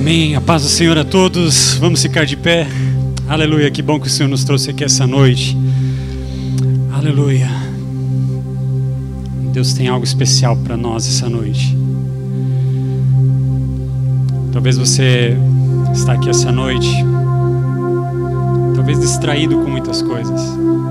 Amém. A paz do Senhor a todos. Vamos ficar de pé. Aleluia. Que bom que o Senhor nos trouxe aqui essa noite. Aleluia. Deus tem algo especial para nós essa noite. Talvez você está aqui essa noite, talvez distraído com muitas coisas.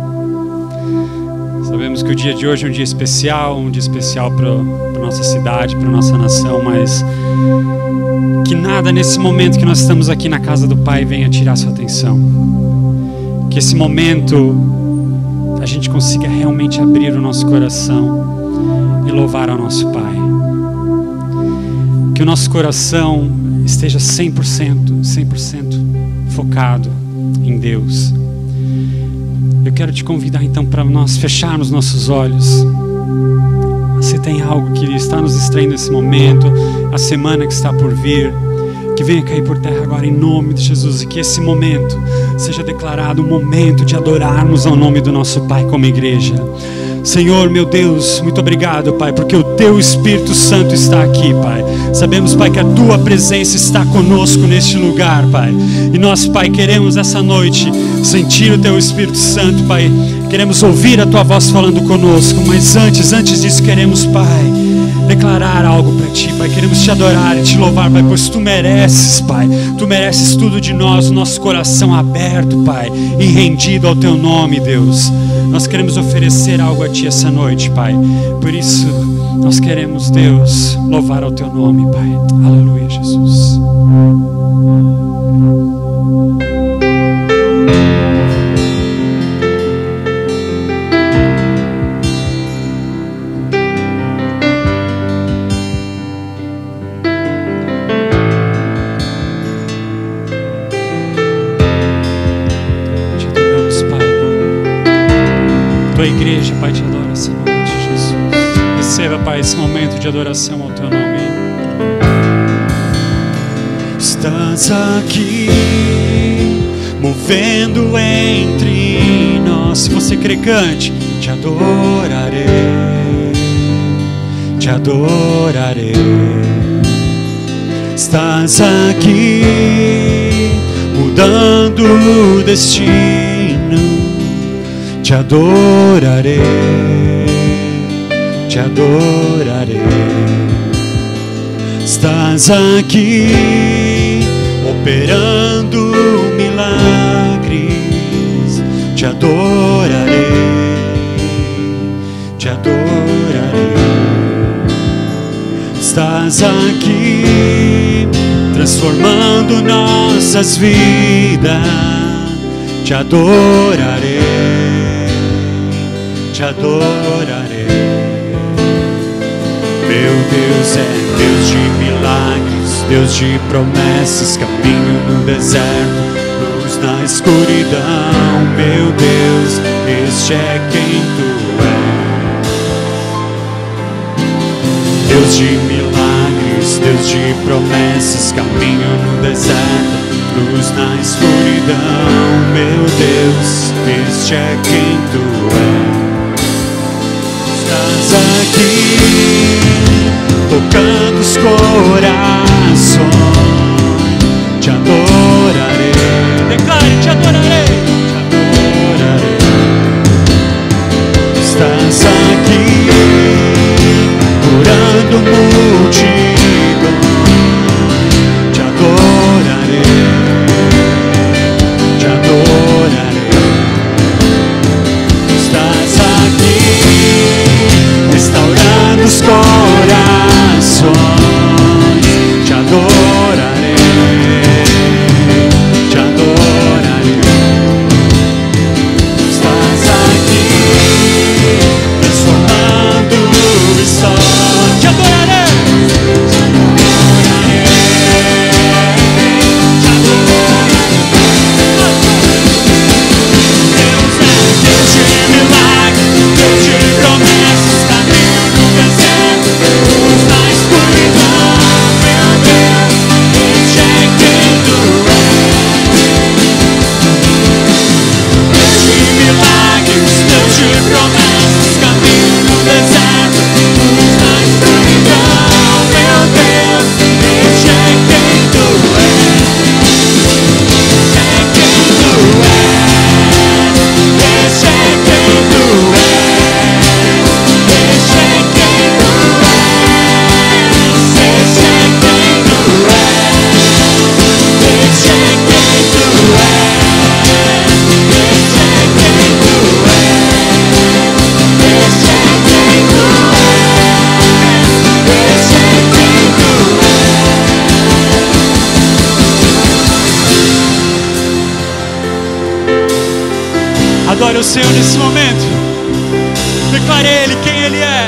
Sabemos que o dia de hoje é um dia especial para nossa cidade, para nossa nação, mas que nada nesse momento que nós estamos aqui na casa do Pai venha tirar sua atenção. Que esse momento a gente consiga realmente abrir o nosso coração e louvar ao nosso Pai. Que o nosso coração esteja 100% focado em Deus. Eu quero te convidar então para nós fecharmos nossos olhos. Se tem algo que está nos distraindo nesse momento, a semana que está por vir, que venha cair por terra agora em nome de Jesus, e que esse momento seja declarado um momento de adorarmos ao nome do nosso Pai como igreja. Senhor, meu Deus, muito obrigado, Pai, porque o Teu Espírito Santo está aqui, Pai. Sabemos, Pai, que a Tua presença está conosco neste lugar, Pai. E nós, Pai, queremos essa noite sentir o Teu Espírito Santo, Pai. Queremos ouvir a Tua voz falando conosco, mas antes disso queremos, Pai, declarar algo para Ti, Pai. Queremos Te adorar e Te louvar, Pai, pois Tu mereces, Pai. Tu mereces tudo de nós, o nosso coração aberto, Pai, e rendido ao Teu nome, Deus. Nós queremos oferecer algo a Ti essa noite, Pai. Por isso, nós queremos, Deus, louvar ao Teu nome, Pai. Aleluia, Jesus. Tua igreja, Pai, te adora essa noite, Jesus. Receba, Pai, esse momento de adoração ao Teu nome. Estás aqui, movendo entre nós. Se você crê, cante. Te adorarei, te adorarei. Estás aqui, mudando o destino. Te adorarei, te adorarei. Estás aqui, operando milagres. Te adorarei, te adorarei. Estás aqui, transformando nossas vidas. Te adorarei, te adorarei. Meu Deus é Deus de milagres, Deus de promessas, caminho no deserto, luz na escuridão. Meu Deus, este é quem Tu és. Deus de milagres, Deus de promessas, caminho no deserto, luz na escuridão. Meu Deus, este é quem Tu és. Estás aqui, tocando os corações. Te adorarei. Declare, te adorarei, te adorarei. Estás aqui, curando multidões. Te adorarei, te adorarei. Estás aqui, restaurando os corações. Te adorarei, te adorarei. Estás aqui, transformando histórias. Te adorarei, Adore o Senhor nesse momento. Declare a Ele quem Ele é.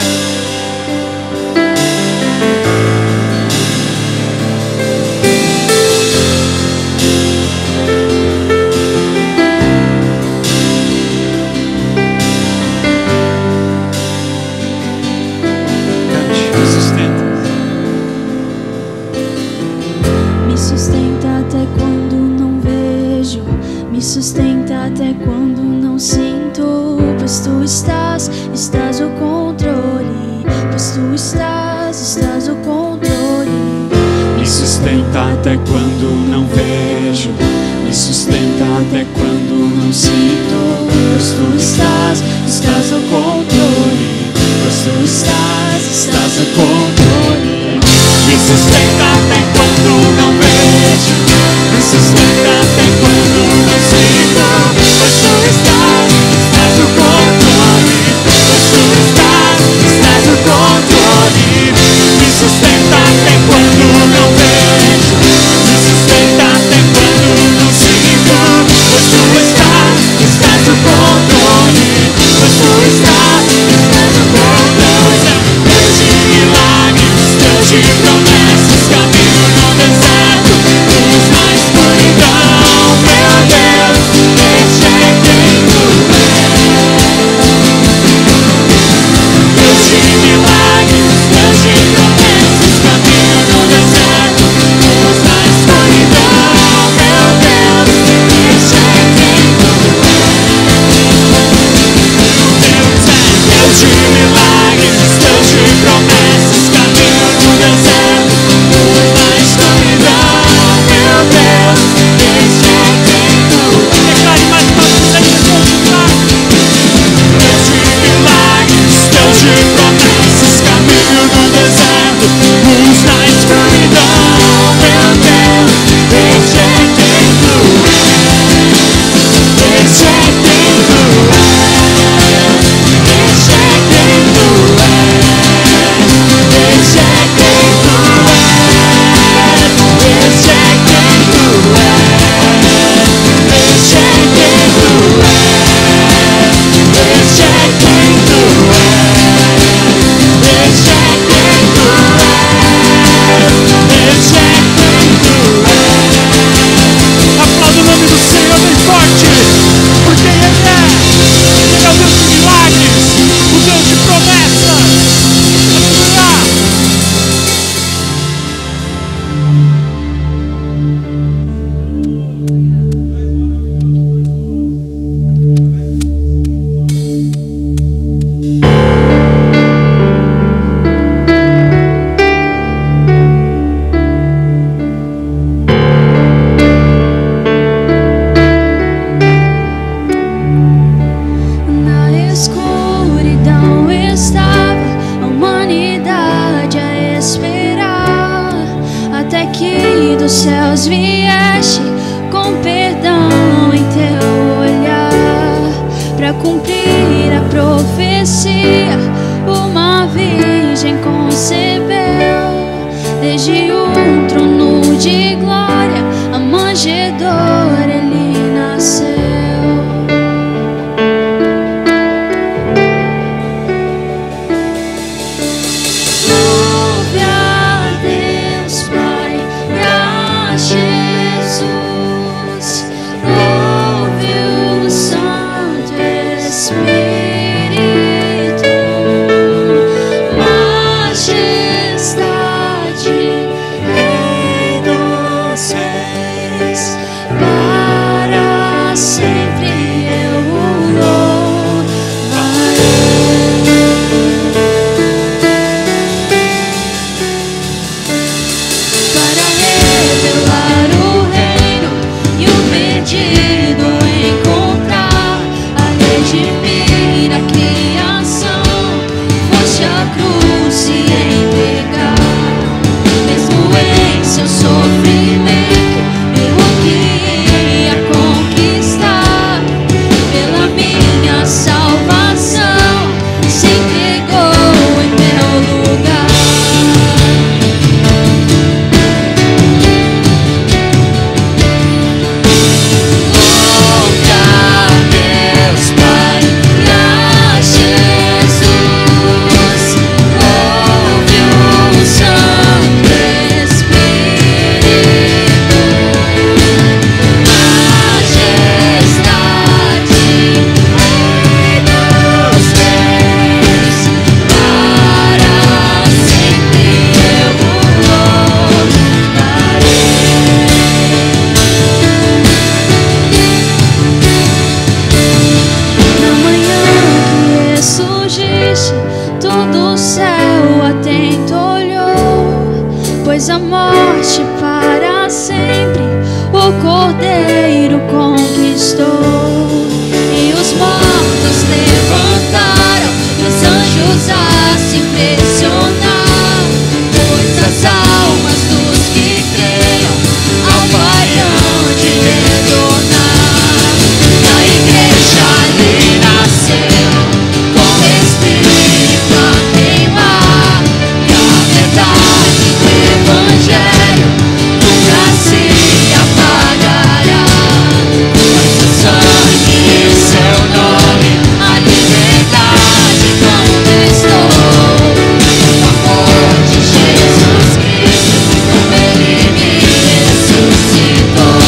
Sustenta até quando não sinto, pois tu estás o controle, pois tu estás o controle. Me sustenta até quando não vejo, me sustenta até quando não sinto, pois tu estás o controle, pois tu estás o controle. Me sustenta até quando não vejo, me sustenta até quando não sinto, pois tu estás o controle, pois tu estás o controle. Me sustenta até quando não vejo, me sustenta até quando não sinto, pois tu estás o controle, pois tu estás o controle. Deus de milagres, Deus de promessas, caminho no deserto, luz na escuridão, meu Deus, este é quem tu és. Deus de milagres, Deus de promessas, caminho no deserto, luz na escuridão, meu Deus, este é quem tu és. Deus de milagres, Deus de promessas, caminho no deserto, luz na escuridão, meu Deus, este é quem tu és. Declare mais uma vez aí, Deus de milagres, Deus de promessas, caminho no deserto, luz na escuridão, meu Deus, este é quem tu és. Este é quem tu és. Este é quem tu és. Este é quem tu és. Este é quem tu és. Este é quem tu és. Este é quem tu és. Este é quem tu és. Este é quem tu és. Aplauda o nome do Senhor bem forte, porque Ele é o Deus de milagres, o Deus de promessas. Aleluia. Na escuridão estava a humanidade a esperar, até que dos céus vieste com perdão em teu olhar, para cumprir a profecia. Uma virgem concebeu, desde um trono de glória, a manjedoura ele nasceu. Louve a Deus Pai e a Jesus, louve o Santo Espírito, majestade, fez a morte para sempre, o Cordeiro conquistou. E os mortos levantaram, e os anjos a se impressionar, pois as almas dos que creiam ao Pai hão de retornar. Na igreja ali nasceu, com Espírito a queimar, e a verdade do Evangelho nunca se apagará. Pois o sangue e seu nome a liberdade conquistou. O amor de Jesus Cristo, como Ele me ressuscitou.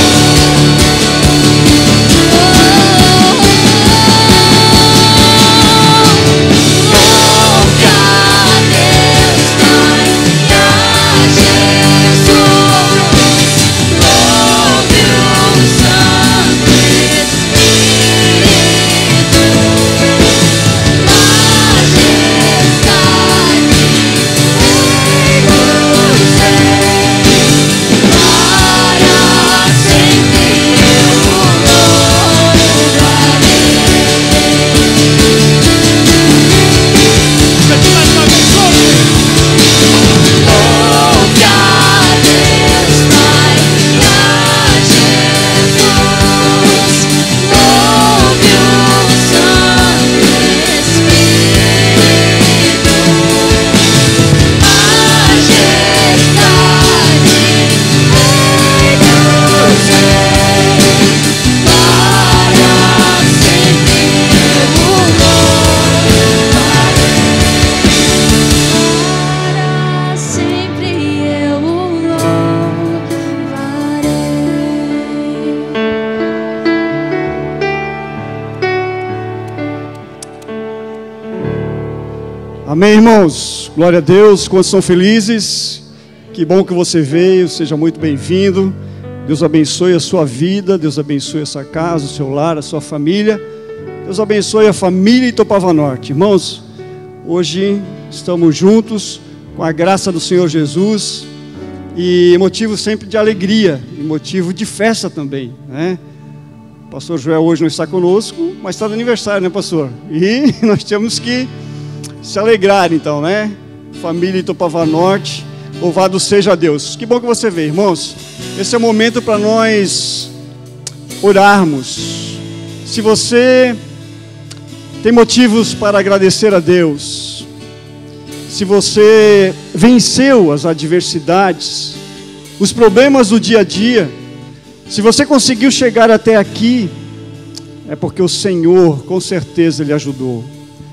Louve a Deus, Pai, e a Jesus. Louve o Santo Espírito. Majestade, Rei dos Reis, para sempre eu louvarei. Louve a Deus, Pai, e a Jesus. Louve o Santo Espírito. Majestade, Rei dos Reis, para sempre eu louvarei. Para sempre eu louvarei. Amém, irmãos? Glória a Deus. Quantos são felizes? Que bom que você veio, seja muito bem-vindo. Deus abençoe a sua vida, Deus abençoe a sua casa, o seu lar, a sua família. Deus abençoe a família Itopava Norte. Irmãos, hoje estamos juntos com a graça do Senhor Jesus, e motivo sempre de alegria, e motivo de festa também, né? O pastor Joel hoje não está conosco, mas está no aniversário, né, pastor? E nós temos que se alegrar então, né? Família Itopava Norte, louvado seja Deus. Que bom que você veio, irmãos. Esse é o momento para nós orarmos. Se você tem motivos para agradecer a Deus, se você venceu as adversidades, os problemas do dia a dia, se você conseguiu chegar até aqui, é porque o Senhor com certeza lhe ajudou.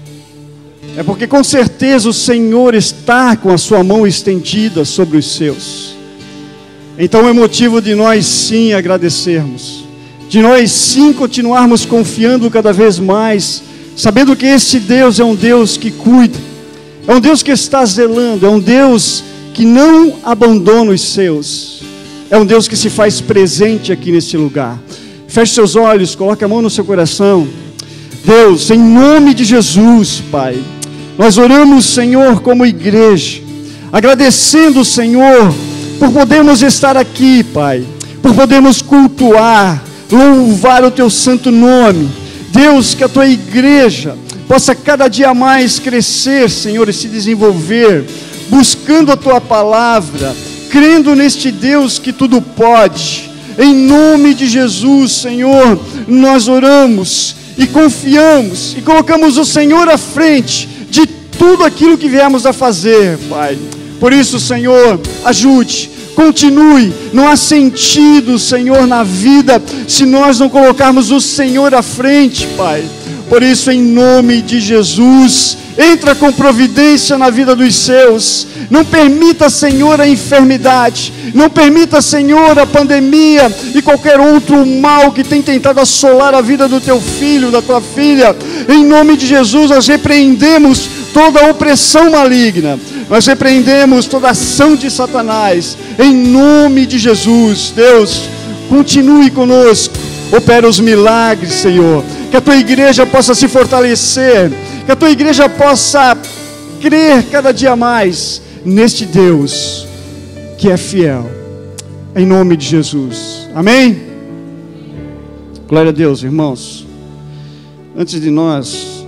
É porque com certeza o Senhor está com a sua mão estendida sobre os seus. Então é motivo de nós sim agradecermos, de nós sim continuarmos confiando cada vez mais, sabendo que esse Deus é um Deus que cuida, é um Deus que está zelando, é um Deus que não abandona os seus, é um Deus que se faz presente aqui nesse lugar. Feche seus olhos, coloque a mão no seu coração. Deus, em nome de Jesus, Pai, nós oramos, Senhor, como igreja, agradecendo, Senhor, por podermos estar aqui, Pai, por podermos cultuar, louvar o Teu santo nome. Deus, que a Tua igreja possa cada dia mais crescer, Senhor, e se desenvolver, buscando a Tua palavra, crendo neste Deus que tudo pode. Em nome de Jesus, Senhor, nós oramos e confiamos e colocamos o Senhor à frente de tudo aquilo que viemos a fazer, Pai. Por isso, Senhor, ajude, continue. Não há sentido, Senhor, na vida se nós não colocarmos o Senhor à frente, Pai. Por isso, em nome de Jesus, entra com providência na vida dos seus. Não permita, Senhor, a enfermidade. Não permita, Senhor, a pandemia e qualquer outro mal que tem tentado assolar a vida do teu filho, da tua filha. Em nome de Jesus, nós repreendemos toda a opressão maligna. Nós repreendemos toda ação de Satanás. Em nome de Jesus, Deus, continue conosco. Opera os milagres, Senhor. Que a tua igreja possa se fortalecer. Que a tua igreja possa crer cada dia mais neste Deus que é fiel. Em nome de Jesus. Amém? Glória a Deus, irmãos. Antes de nós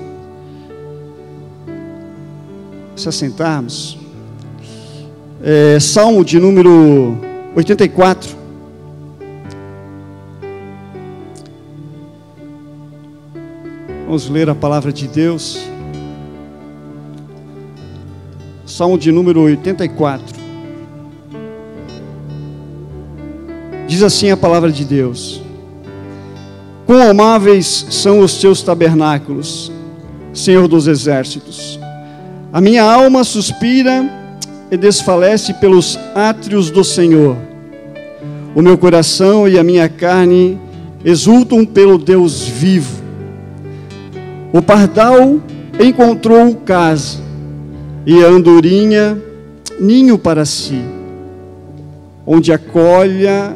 se assentarmos, Salmo de número 84. Vamos ler a palavra de Deus. Salmo de número 84. Diz assim a palavra de Deus: quão amáveis são os teus tabernáculos, Senhor dos exércitos. A minha alma suspira e desfalece pelos átrios do Senhor. O meu coração e a minha carne exultam pelo Deus vivo. O pardal encontrou casa, e a andorinha ninho para si, onde acolha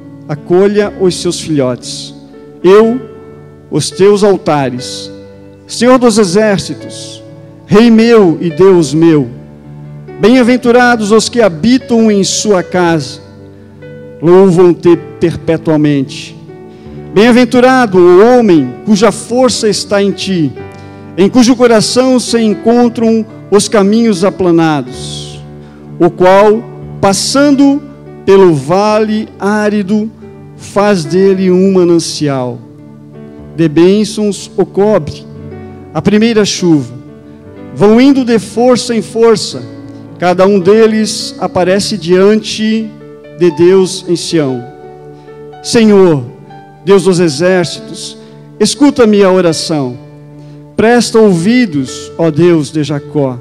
os seus filhotes. Eu, os teus altares, Senhor dos exércitos, Rei meu e Deus meu. Bem-aventurados os que habitam em sua casa, louvam-te perpetuamente. Bem-aventurado o homem cuja força está em ti, em cujo coração se encontram os caminhos aplanados, o qual, passando pelo vale árido, faz dele um manancial. De bênçãos o cobre a primeira chuva. Vão indo de força em força, cada um deles aparece diante de Deus em Sião. Senhor, Deus dos exércitos, escuta a minha oração. Presta ouvidos, ó Deus de Jacó.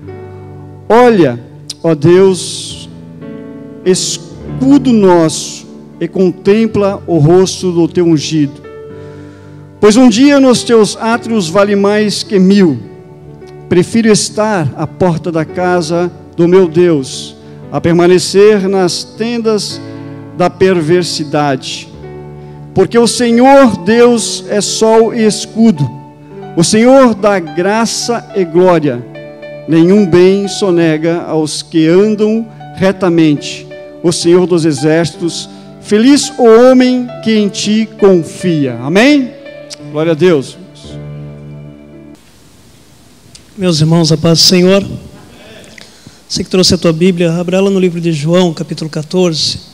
Olha, ó Deus, escudo nosso, e contempla o rosto do teu ungido. Pois um dia nos teus átrios vale mais que 1000. Prefiro estar à porta da casa do meu Deus, a permanecer nas tendas da perversidade. Porque o Senhor Deus é sol e escudo, o Senhor dá graça e glória. Nenhum bem sonega aos que andam retamente. O Senhor dos exércitos, feliz o homem que em ti confia. Amém? Glória a Deus. Meus irmãos, a paz do Senhor. Você que trouxe a tua Bíblia, abra ela no livro de João, capítulo 14.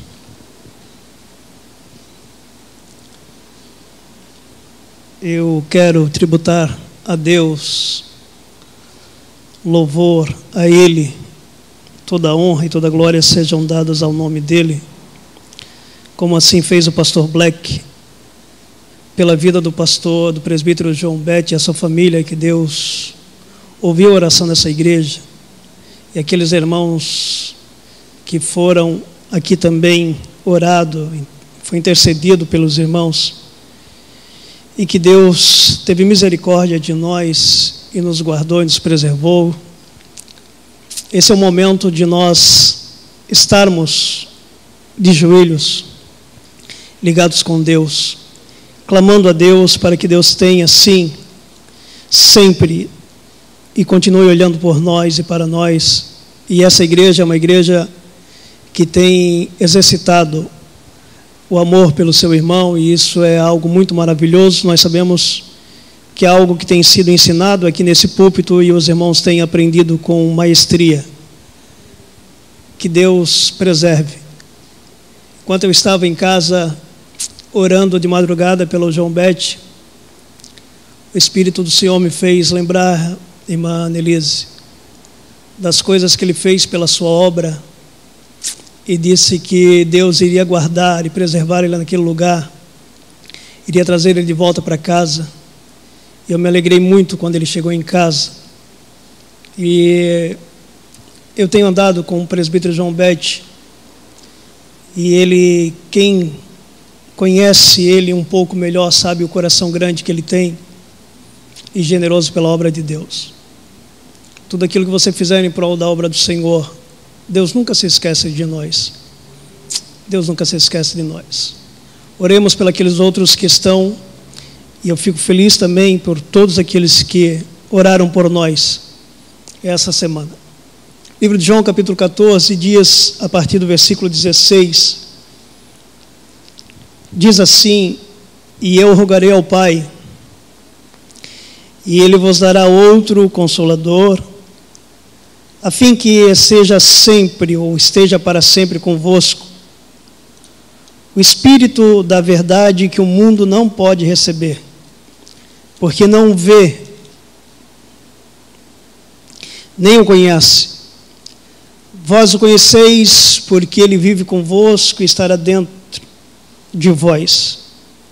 Eu quero tributar a Deus louvor a Ele, toda a honra e toda a glória sejam dadas ao nome dEle, como assim fez o pastor Black, pela vida do pastor, do presbítero João Bete e a sua família, que Deus ouviu a oração dessa igreja, e aqueles irmãos que foram aqui também orado, foi intercedido pelos irmãos, e que Deus teve misericórdia de nós e nos guardou e nos preservou. Esse é o momento de nós estarmos de joelhos, ligados com Deus, clamando a Deus para que Deus tenha, sim, sempre, e continue olhando por nós e para nós. E essa igreja é uma igreja que tem exercitado o amor pelo seu irmão, e isso é algo muito maravilhoso. Nós sabemos que é algo que tem sido ensinado aqui nesse púlpito e os irmãos têm aprendido com maestria. Que Deus preserve. Enquanto eu estava em casa orando de madrugada pelo João Bete, o Espírito do Senhor me fez lembrar, irmã Annelise, das coisas que Ele fez pela sua obra, e disse que Deus iria guardar e preservar ele naquele lugar, iria trazer ele de volta para casa. E eu me alegrei muito quando ele chegou em casa. E eu tenho andado com o presbítero João Bete, e ele, quem conhece ele um pouco melhor, sabe o coração grande que ele tem, e generoso pela obra de Deus. Tudo aquilo que você fizer em prol da obra do Senhor, Deus nunca se esquece de nós. Deus nunca se esquece de nós. Oremos pelos aqueles outros que estão, e eu fico feliz também por todos aqueles que oraram por nós essa semana. Livro de João, capítulo 14, diz, a partir do versículo 16, diz assim: e eu rogarei ao Pai, e Ele vos dará outro Consolador, a fim que seja sempre, ou esteja para sempre convosco, o Espírito da verdade que o mundo não pode receber, porque não vê, nem o conhece. Vós o conheceis, porque Ele vive convosco e estará dentro de vós.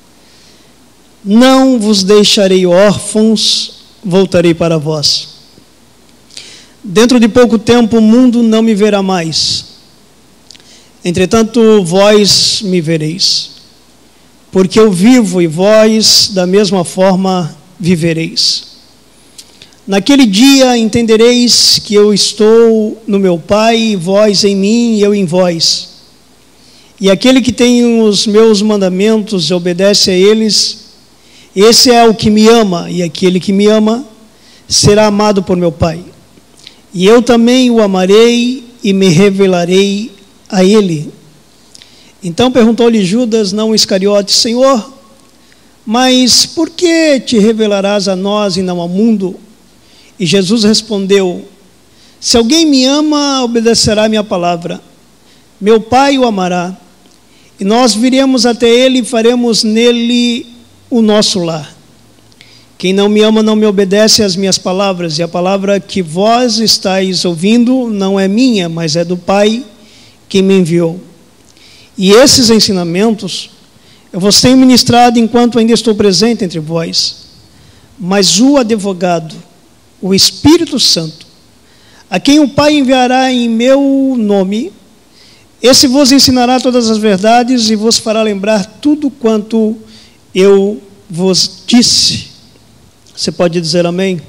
Não vos deixarei órfãos, voltarei para vós. Dentro de pouco tempo o mundo não me verá mais. Entretanto, vós me vereis, porque eu vivo e vós, da mesma forma, vivereis. Naquele dia entendereis que eu estou no meu Pai, vós em mim e eu em vós. E aquele que tem os meus mandamentos e obedece a eles, esse é o que me ama, e aquele que me ama será amado por meu Pai. E eu também o amarei e me revelarei a ele. Então perguntou-lhe Judas, não Iscariote: Senhor, mas por que te revelarás a nós e não ao mundo? E Jesus respondeu: se alguém me ama, obedecerá a minha palavra. Meu Pai o amará, e nós viremos até ele e faremos nele o nosso lar. Quem não me ama não me obedece às minhas palavras, e a palavra que vós estáis ouvindo não é minha, mas é do Pai que me enviou. E esses ensinamentos eu vos tenho ministrado enquanto ainda estou presente entre vós. Mas o advogado, o Espírito Santo, a quem o Pai enviará em meu nome, esse vos ensinará todas as verdades e vos fará lembrar tudo quanto eu vos disse. Você pode dizer amém?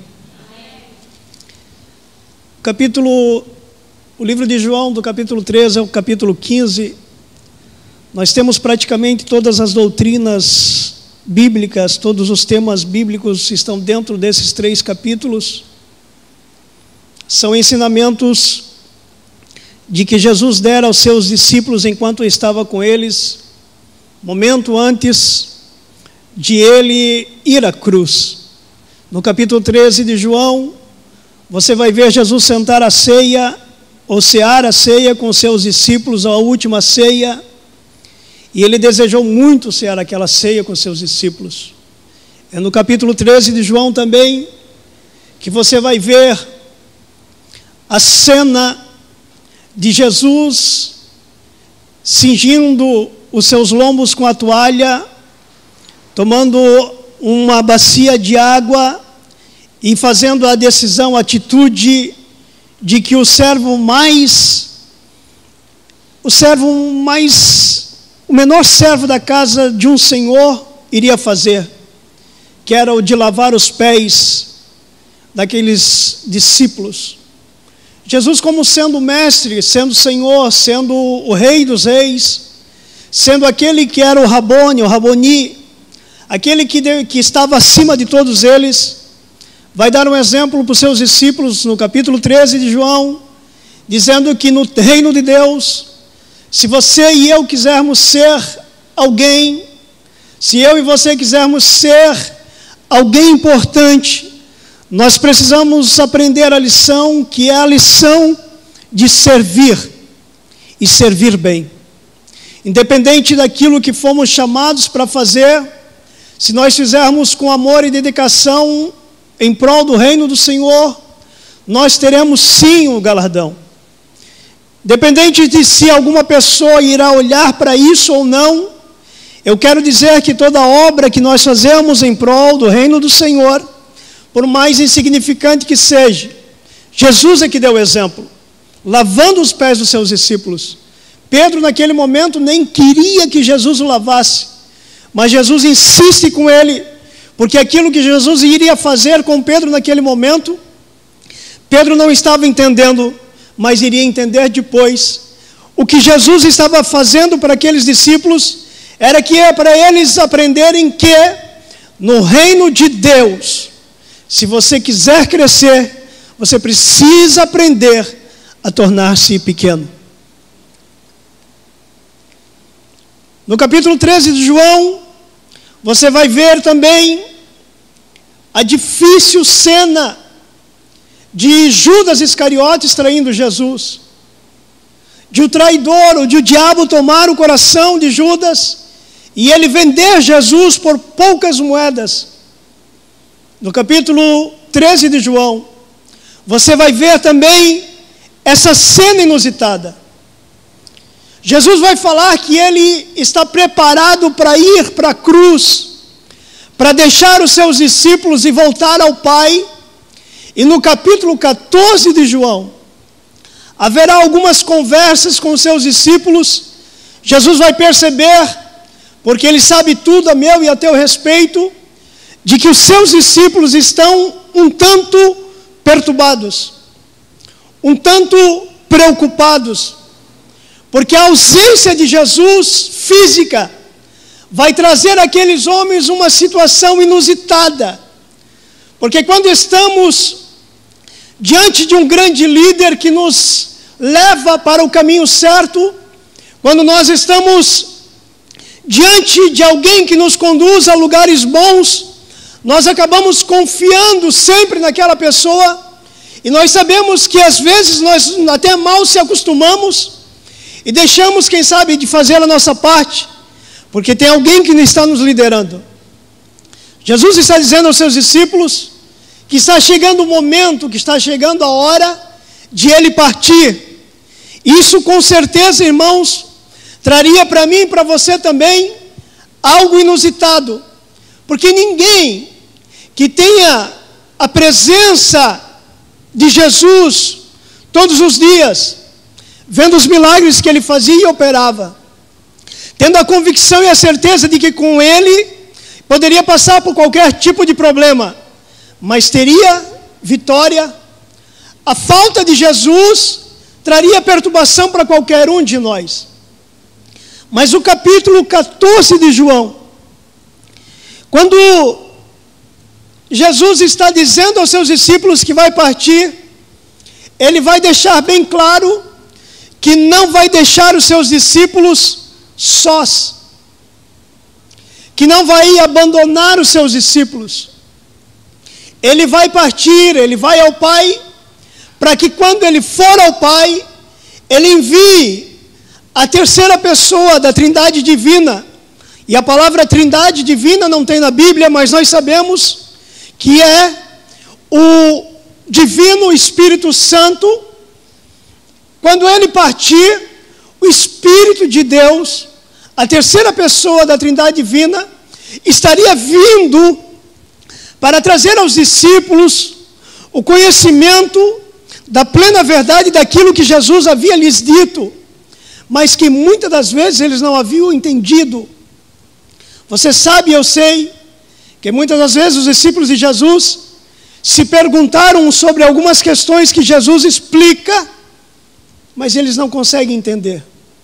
O livro de João, do capítulo 13 ao capítulo 15, nós temos praticamente todas as doutrinas bíblicas, todos os temas bíblicos estão dentro desses 3 capítulos. São ensinamentos de que Jesus dera aos seus discípulos enquanto estava com eles, momento antes de ele ir à cruz. No capítulo 13 de João, você vai ver Jesus sentar a ceia, ou cear a ceia com seus discípulos, a última ceia, e ele desejou muito cear aquela ceia com seus discípulos. É no capítulo 13 de João também que você vai ver a cena de Jesus cingindo os seus lombos com a toalha, tomando uma bacia de água e fazendo a decisão, a atitude de que o menor servo da casa de um senhor iria fazer, que era o de lavar os pés daqueles discípulos. Jesus, como sendo mestre, sendo Senhor, sendo o Rei dos Reis, sendo aquele que era o Raboni, aquele que estava acima de todos eles, vai dar um exemplo para os seus discípulos no capítulo 13 de João, dizendo que no reino de Deus, se você e eu quisermos ser alguém, se eu e você quisermos ser alguém importante, nós precisamos aprender a lição, que é a lição de servir, e servir bem. Independente daquilo que fomos chamados para fazer, se nós fizermos com amor e dedicação em prol do reino do Senhor, nós teremos sim o galardão. Independente de se alguma pessoa irá olhar para isso ou não, eu quero dizer que toda obra que nós fazemos em prol do reino do Senhor, por mais insignificante que seja, Jesus é que deu o exemplo, lavando os pés dos seus discípulos. Pedro naquele momento nem queria que Jesus o lavasse, mas Jesus insiste com ele, porque aquilo que Jesus iria fazer com Pedro naquele momento, Pedro não estava entendendo, mas iria entender depois. O que Jesus estava fazendo para aqueles discípulos era que é para eles aprenderem que no reino de Deus, se você quiser crescer, você precisa aprender a tornar-se pequeno. No capítulo 13 de João, você vai ver também a difícil cena de Judas Iscariotes traindo Jesus, de o traidor, ou de o diabo tomar o coração de Judas e ele vender Jesus por poucas moedas. No capítulo 13 de João, você vai ver também essa cena inusitada. Jesus vai falar que ele está preparado para ir para a cruz, para deixar os seus discípulos e voltar ao Pai. E no capítulo 14 de João, haverá algumas conversas com os seus discípulos. Jesus vai perceber, porque ele sabe tudo a meu e a teu respeito, de que os seus discípulos estão um tanto perturbados, um tanto preocupados, porque a ausência de Jesus física vai trazer àqueles homens uma situação inusitada. Porque quando estamos diante de um grande líder que nos leva para o caminho certo, quando nós estamos diante de alguém que nos conduz a lugares bons, nós acabamos confiando sempre naquela pessoa, e nós sabemos que às vezes nós até mal se acostumamos e deixamos, quem sabe, de fazer a nossa parte, porque tem alguém que está nos liderando. Jesus está dizendo aos seus discípulos que está chegando o momento, que está chegando a hora de ele partir. Isso com certeza, irmãos, traria para mim e para você também algo inusitado, porque ninguém que tenha a presença de Jesus todos os dias, vendo os milagres que ele fazia e operava, tendo a convicção e a certeza de que com ele poderia passar por qualquer tipo de problema, mas teria vitória, a falta de Jesus traria perturbação para qualquer um de nós. Mas o capítulo 14 de João, quando Jesus está dizendo aos seus discípulos que vai partir, ele vai deixar bem claro que não vai deixar os seus discípulos sós, que não vai abandonar os seus discípulos. Ele vai partir, ele vai ao Pai, para que quando ele for ao Pai, ele envie a terceira pessoa da Trindade Divina. E a palavra Trindade Divina não tem na Bíblia, mas nós sabemos que é o Divino Espírito Santo. Quando ele partir, o Espírito de Deus, a terceira pessoa da Trindade Divina, estaria vindo para trazer aos discípulos o conhecimento da plena verdade daquilo que Jesus havia lhes dito, mas que muitas das vezes eles não haviam entendido. Você sabe, eu sei, que muitas das vezes os discípulos de Jesus se perguntaram sobre algumas questões que Jesus explica, mas eles não conseguem entender.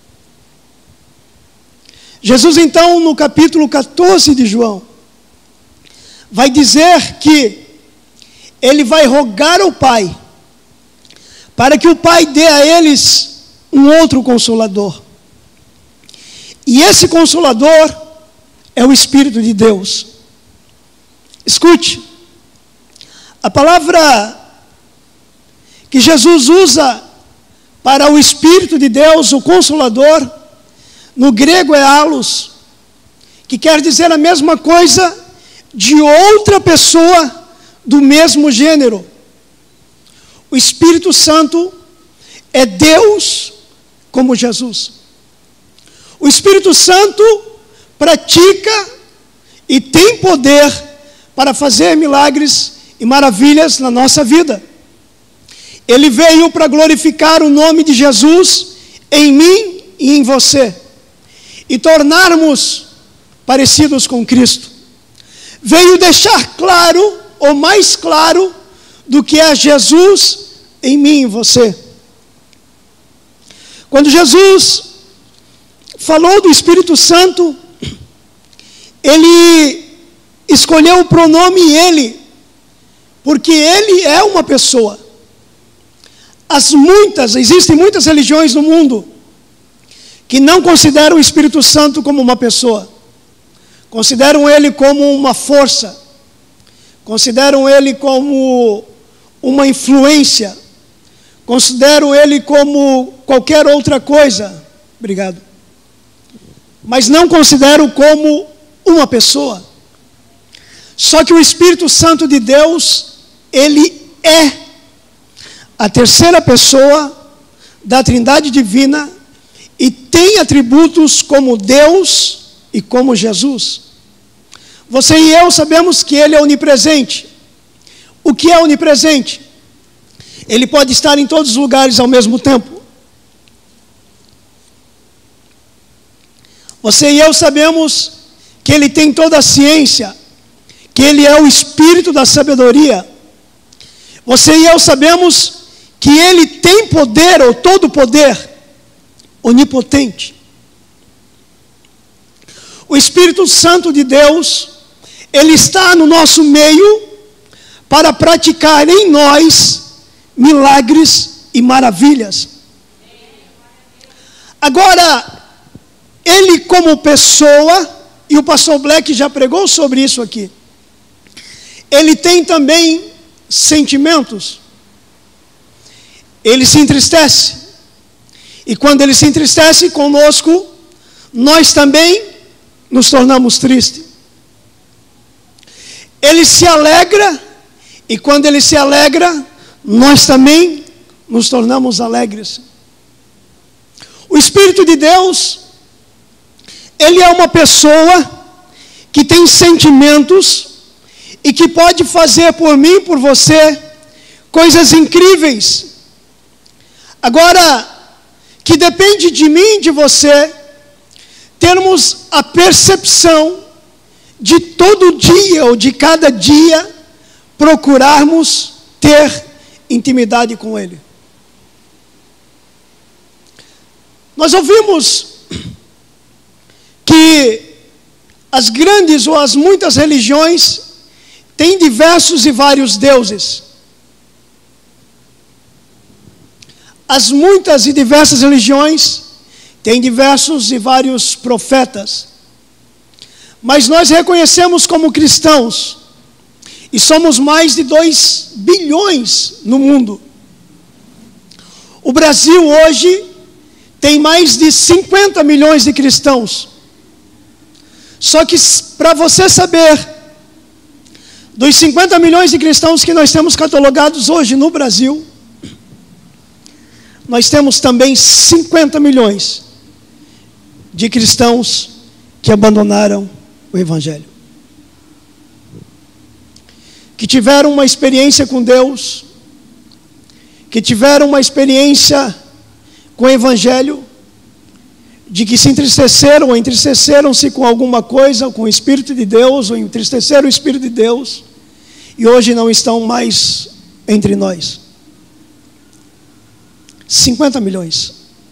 Jesus, então, no capítulo 14 de João, vai dizer que ele vai rogar ao Pai, para que o Pai dê a eles um outro Consolador. E esse Consolador é o Espírito de Deus. Escute, a palavra que Jesus usa para o Espírito de Deus, o Consolador, no grego é allos, que quer dizer a mesma coisa de outra pessoa do mesmo gênero. O Espírito Santo é Deus como Jesus. O Espírito Santo pratica e tem poder para fazer milagres e maravilhas na nossa vida. Ele veio para glorificar o nome de Jesus em mim e em você, e tornarmos parecidos com Cristo. Veio deixar claro, ou mais claro, do que é Jesus em mim e em você. Quando Jesus falou do Espírito Santo, ele escolheu o pronome ele, porque ele é uma pessoa. Existem muitas religiões no mundo que não consideram o Espírito Santo como uma pessoa. Consideram ele como uma força. Consideram ele como uma influência. Consideram ele como qualquer outra coisa. Obrigado. Mas não consideram como uma pessoa. Só que o Espírito Santo de Deus, ele é a terceira pessoa da Trindade Divina e tem atributos como Deus e como Jesus. Você e eu sabemos que ele é onipresente. O que é onipresente? Ele pode estar em todos os lugares ao mesmo tempo. Você e eu sabemos que ele tem toda a ciência, que ele é o Espírito da sabedoria. Você e eu sabemos que ele tem poder, ou todo poder, onipotente. O Espírito Santo de Deus, ele está no nosso meio para praticar em nós milagres e maravilhas. Agora, ele como pessoa, e o pastor Black já pregou sobre isso aqui, ele tem também sentimentos. Ele se entristece. E quando ele se entristece conosco, nós também nos tornamos tristes. Ele se alegra, e quando ele se alegra, nós também nos tornamos alegres. O Espírito de Deus, ele é uma pessoa que tem sentimentos e que pode fazer por mim, por você, coisas incríveis. Agora, que depende de mim e de você, termos a percepção de todo dia ou de cada dia procurarmos ter intimidade com ele. Nós ouvimos que as grandes ou as muitas religiões têm diversos e vários deuses. As muitas e diversas religiões têm diversos e vários profetas. Mas nós reconhecemos como cristãos, e somos mais de 2 bilhões no mundo. O Brasil hoje tem mais de 50 milhões de cristãos. Só que para você saber, dos 50 milhões de cristãos que nós temos catalogados hoje no Brasil, nós temos também 50 milhões de cristãos que abandonaram o Evangelho. Que tiveram uma experiência com Deus, que tiveram uma experiência com o Evangelho, de que se entristeceram ou entristeceram-se com alguma coisa, ou com o Espírito de Deus, ou entristeceram o Espírito de Deus, e hoje não estão mais entre nós. 50 milhões.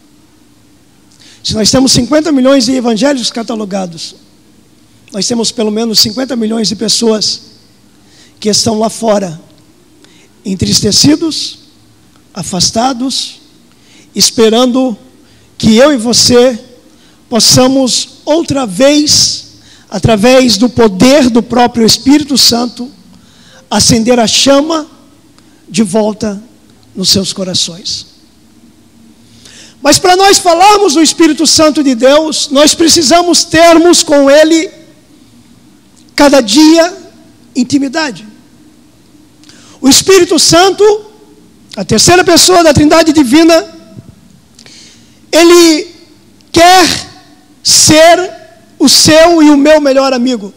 Se nós temos 50 milhões de evangélicos catalogados, nós temos pelo menos 50 milhões de pessoas que estão lá fora, entristecidos, afastados, esperando que eu e você possamos outra vez, através do poder do próprio Espírito Santo, acender a chama de volta nos seus corações. Mas para nós falarmos do Espírito Santo de Deus, nós precisamos termos com Ele, cada dia, intimidade. O Espírito Santo, a terceira pessoa da Trindade Divina, Ele quer ser o seu e o meu melhor amigo.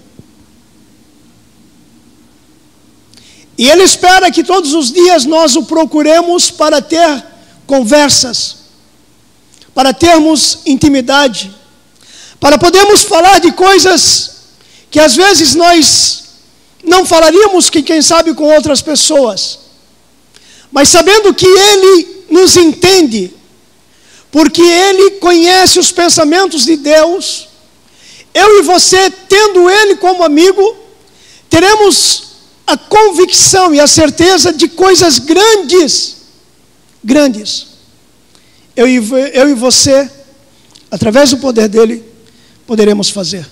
E Ele espera que todos os dias nós o procuremos para ter conversas, para termos intimidade, para podermos falar de coisas que às vezes nós não falaríamos, que quem sabe com outras pessoas, mas sabendo que Ele nos entende, porque Ele conhece os pensamentos de Deus. Eu e você, tendo Ele como amigo, teremos a convicção e a certeza de coisas grandes grandes, eu e você, através do poder dele, poderemos fazer.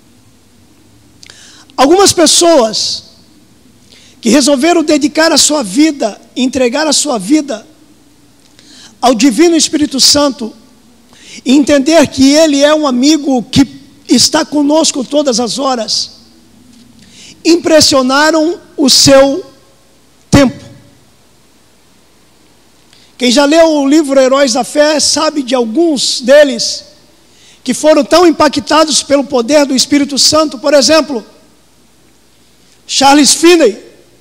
Algumas pessoas que resolveram dedicar a sua vida, entregar a sua vida ao Divino Espírito Santo, e entender que Ele é um amigo que está conosco todas as horas, impressionaram o seu tempo. Quem já leu o livro Heróis da Fé sabe de alguns deles que foram tão impactados pelo poder do Espírito Santo. Por exemplo, Charles Finney,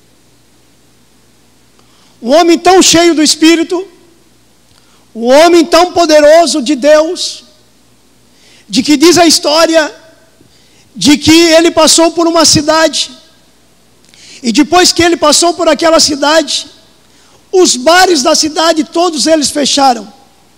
um homem tão cheio do Espírito, um homem tão poderoso de Deus, de que diz a história de que ele passou por uma cidade, e depois que ele passou por aquela cidade, os bares da cidade, todos eles fecharam.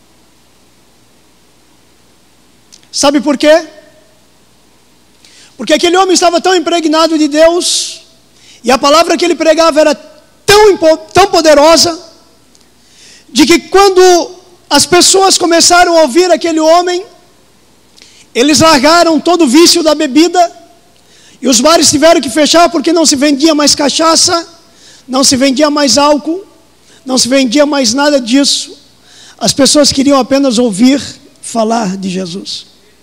Sabe por quê? Porque aquele homem estava tão impregnado de Deus, e a palavra que ele pregava era tão poderosa, de que quando as pessoas começaram a ouvir aquele homem, eles largaram todo o vício da bebida, e os bares tiveram que fechar porque não se vendia mais cachaça, não se vendia mais álcool, não se vendia mais nada disso. As pessoas queriam apenas ouvir falar de Jesus.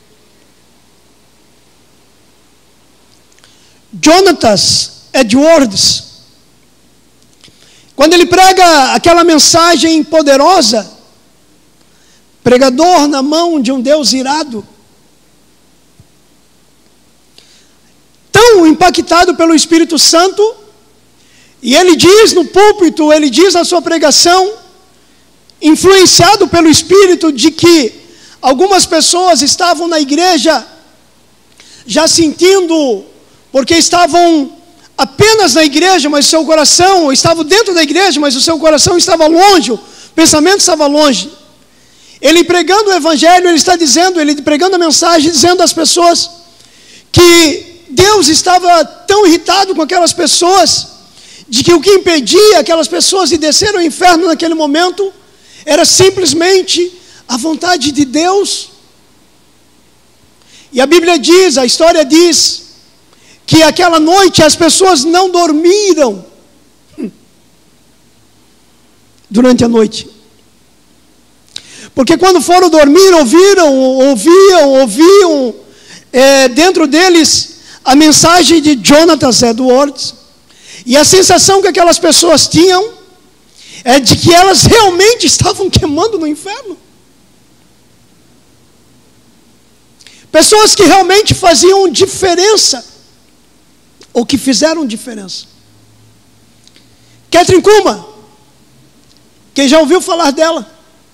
Jonathan Edwards, quando ele prega aquela mensagem poderosa, pregador na mão de um Deus irado, tão impactado pelo Espírito Santo, e ele diz no púlpito, ele diz na sua pregação, influenciado pelo Espírito, de que algumas pessoas estavam na igreja já sentindo, porque estavam apenas na igreja, mas o seu coração, estavam dentro da igreja, mas o seu coração estava longe, o pensamento estava longe. Ele pregando o evangelho, ele está dizendo, ele pregando a mensagem, dizendo às pessoas que Deus estava tão irritado com aquelas pessoas, de que o que impedia aquelas pessoas de descer ao inferno naquele momento, era simplesmente a vontade de Deus. E a Bíblia diz, a história diz, que aquela noite as pessoas não dormiram durante a noite. Porque quando foram dormir, ouviam dentro deles a mensagem de Jonathan Edwards, e a sensação que aquelas pessoas tinham é de que elas realmente estavam queimando no inferno. Pessoas que realmente faziam diferença, ou que fizeram diferença. Kathryn Kuhlman, quem já ouviu falar dela?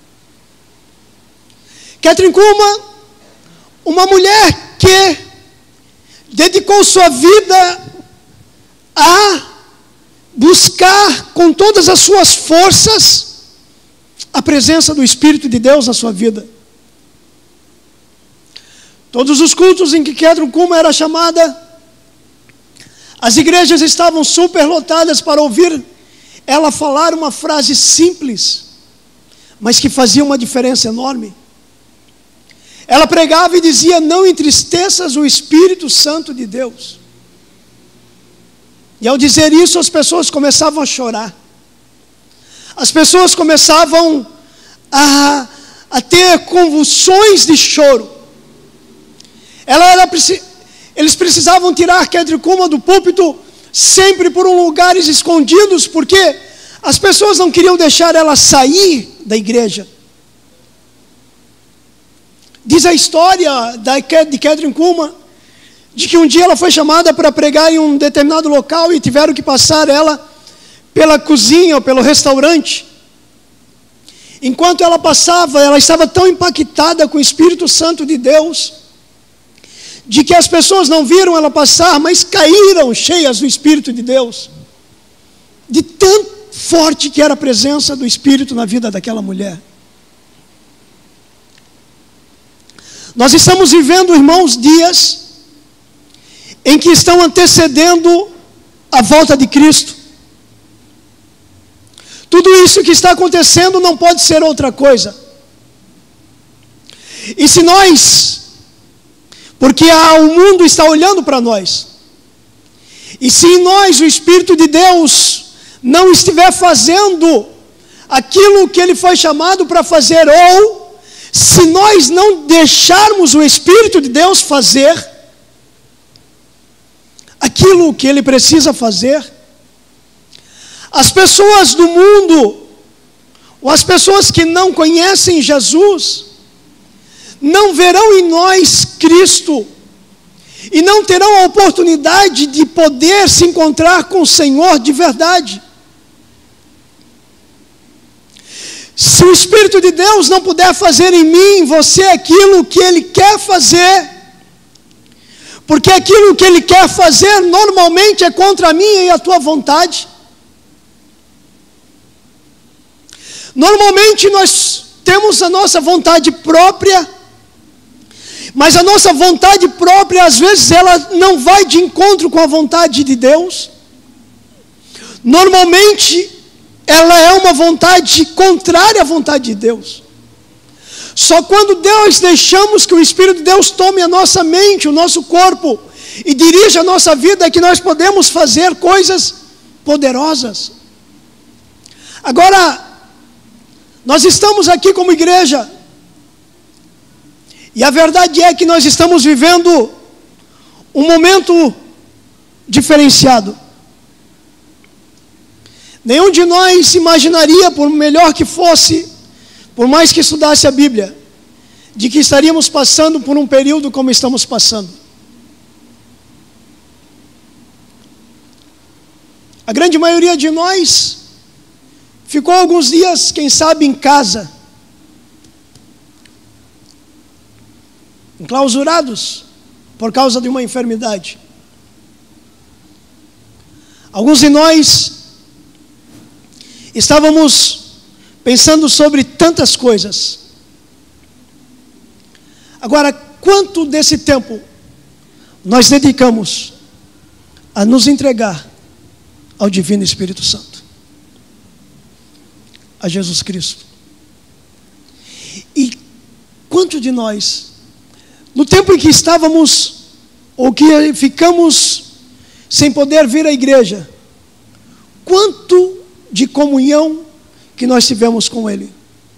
Kathryn Kuhlman, uma mulher que dedicou sua vida a buscar com todas as suas forças a presença do Espírito de Deus na sua vida. Todos os cultos em que Kathryn Kuhlman era chamada, as igrejas estavam superlotadas para ouvir ela falar uma frase simples, mas que fazia uma diferença enorme. Ela pregava e dizia: não entristeças o Espírito Santo de Deus. E ao dizer isso, as pessoas começavam a chorar. As pessoas começavam a ter convulsões de choro. Eles precisavam tirar Kathryn Kuhlman do púlpito sempre por lugares escondidos, porque as pessoas não queriam deixar ela sair da igreja. Diz a história de Kathryn Kuhlman, de que um dia ela foi chamada para pregar em um determinado local e tiveram que passar ela pela cozinha ou pelo restaurante. Enquanto ela passava, ela estava tão impactada com o Espírito Santo de Deus, de que as pessoas não viram ela passar, mas caíram cheias do Espírito de Deus, de tão forte que era a presença do Espírito na vida daquela mulher. Nós estamos vivendo, irmãos, dias em que estão antecedendo a volta de Cristo. Tudo isso que está acontecendo não pode ser outra coisa. E se nós, porque o mundo está olhando para nós, e se em nós o Espírito de Deus não estiver fazendo aquilo que Ele foi chamado para fazer, ou se nós não deixarmos o Espírito de Deus fazer aquilo que Ele precisa fazer, as pessoas do mundo, ou as pessoas que não conhecem Jesus, não verão em nós Cristo, e não terão a oportunidade de poder se encontrar com o Senhor de verdade. Se o Espírito de Deus não puder fazer em mim, em você, aquilo que Ele quer fazer, porque aquilo que Ele quer fazer normalmente é contra a minha e a tua vontade. Normalmente nós temos a nossa vontade própria, mas a nossa vontade própria, às vezes, ela não vai de encontro com a vontade de Deus. Normalmente, ela é uma vontade contrária à vontade de Deus. Só quando nós deixamos que o Espírito de Deus tome a nossa mente, o nosso corpo, e dirija a nossa vida, é que nós podemos fazer coisas poderosas. Agora, nós estamos aqui como igreja, e a verdade é que nós estamos vivendo um momento diferenciado. Nenhum de nós imaginaria, por melhor que fosse, por mais que estudasse a Bíblia, de que estaríamos passando por um período como estamos passando. A grande maioria de nós ficou alguns dias, quem sabe, em casa, enclausurados por causa de uma enfermidade. Alguns de nós estávamos pensando sobre tantas coisas. Agora, quanto desse tempo nós dedicamos a nos entregar ao Divino Espírito Santo, a Jesus Cristo? E quanto de nós, no tempo em que estávamos, ou que ficamos sem poder vir à igreja, quanto de comunhão que nós tivemos com Ele?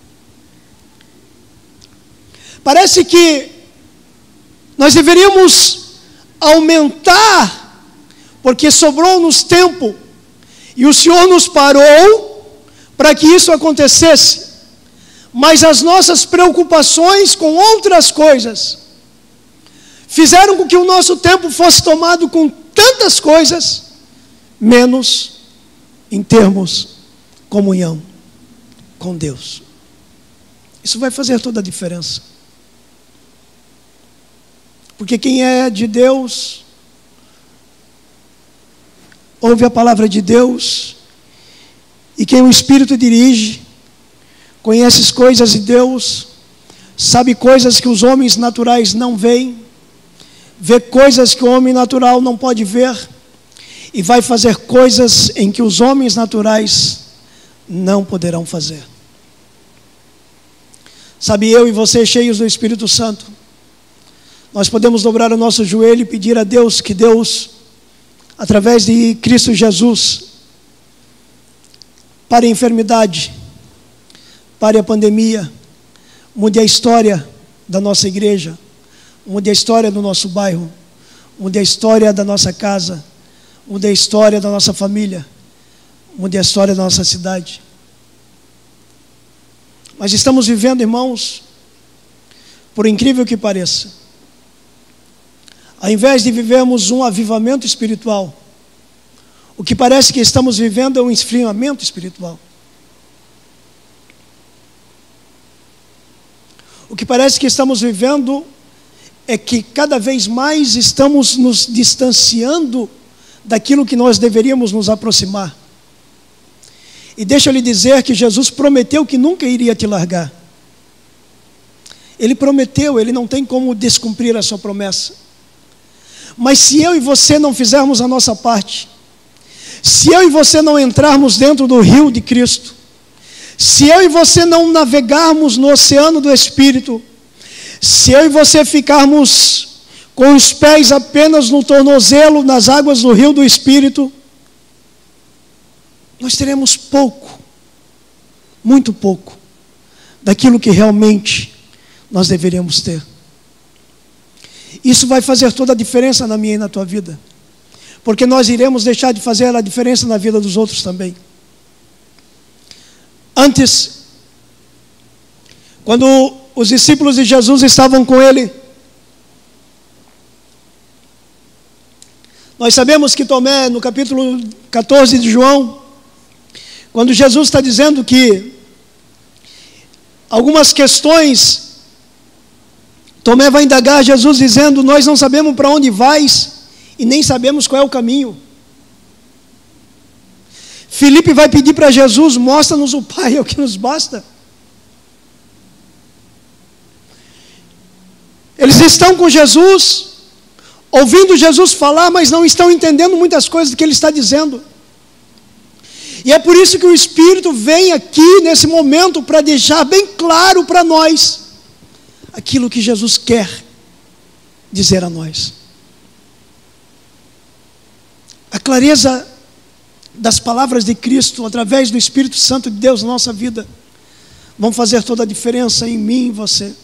Parece que nós deveríamos aumentar, porque sobrou-nos tempo, e o Senhor nos parou para que isso acontecesse, mas as nossas preocupações com outras coisas fizeram com que o nosso tempo fosse tomado com tantas coisas, menos em termos comunhão com Deus. Isso vai fazer toda a diferença. Porque quem é de Deus, ouve a palavra de Deus, e quem o Espírito dirige, conhece as coisas de Deus, sabe coisas que os homens naturais não veem, vê coisas que o homem natural não pode ver, e vai fazer coisas em que os homens naturais não poderão fazer. Sabe, eu e você, cheios do Espírito Santo, nós podemos dobrar o nosso joelho e pedir a Deus que Deus, através de Cristo Jesus, pare a enfermidade, pare a pandemia, mude a história da nossa igreja, mude a história do nosso bairro, mude a história da nossa casa, mude a história da nossa família, mude a história da nossa cidade. Mas estamos vivendo, irmãos, por incrível que pareça, ao invés de vivermos um avivamento espiritual, o que parece que estamos vivendo é um esfriamento espiritual. O que parece que estamos vivendo é que cada vez mais estamos nos distanciando daquilo que nós deveríamos nos aproximar. E deixa eu lhe dizer que Jesus prometeu que nunca iria te largar. Ele prometeu, Ele não tem como descumprir a sua promessa. Mas se eu e você não fizermos a nossa parte, se eu e você não entrarmos dentro do rio de Cristo, Se eu e você não navegarmos no oceano do Espírito, se eu e você ficarmos com os pés apenas no tornozelo, nas águas do rio do Espírito, nós teremos pouco, muito pouco, daquilo que realmente nós deveríamos ter. Isso vai fazer toda a diferença na minha e na tua vida, porque nós iremos deixar de fazer a diferença na vida dos outros também. Antes, quando os discípulos de Jesus estavam com ele, nós sabemos que Tomé, no capítulo 14 de João, quando Jesus está dizendo que algumas questões, Tomé vai indagar Jesus dizendo: nós não sabemos para onde vais e nem sabemos qual é o caminho. Filipe vai pedir para Jesus: mostra-nos o Pai, é o que nos basta. Eles estão com Jesus, ouvindo Jesus falar, mas não estão entendendo muitas coisas que ele está dizendo. E é por isso que o Espírito vem aqui nesse momento para deixar bem claro para nós aquilo que Jesus quer dizer a nós. A clareza das palavras de Cristo através do Espírito Santo de Deus na nossa vida vão fazer toda a diferença em mim e em você.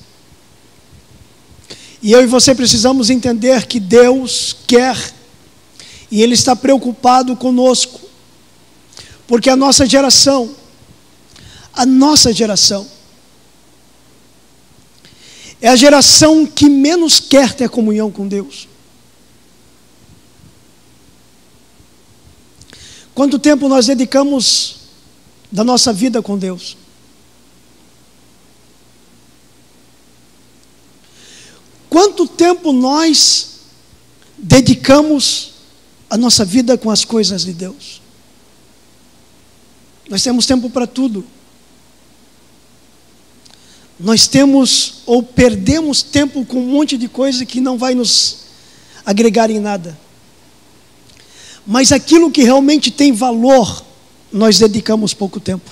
E eu e você precisamos entender que Deus quer e Ele está preocupado conosco, porque a nossa geração é a geração que menos quer ter comunhão com Deus. Quanto tempo nós dedicamos da nossa vida com Deus? Quanto tempo nós dedicamos a nossa vida com as coisas de Deus? Nós temos tempo para tudo. Nós temos ou perdemos tempo com um monte de coisa que não vai nos agregar em nada. Mas aquilo que realmente tem valor, nós dedicamos pouco tempo.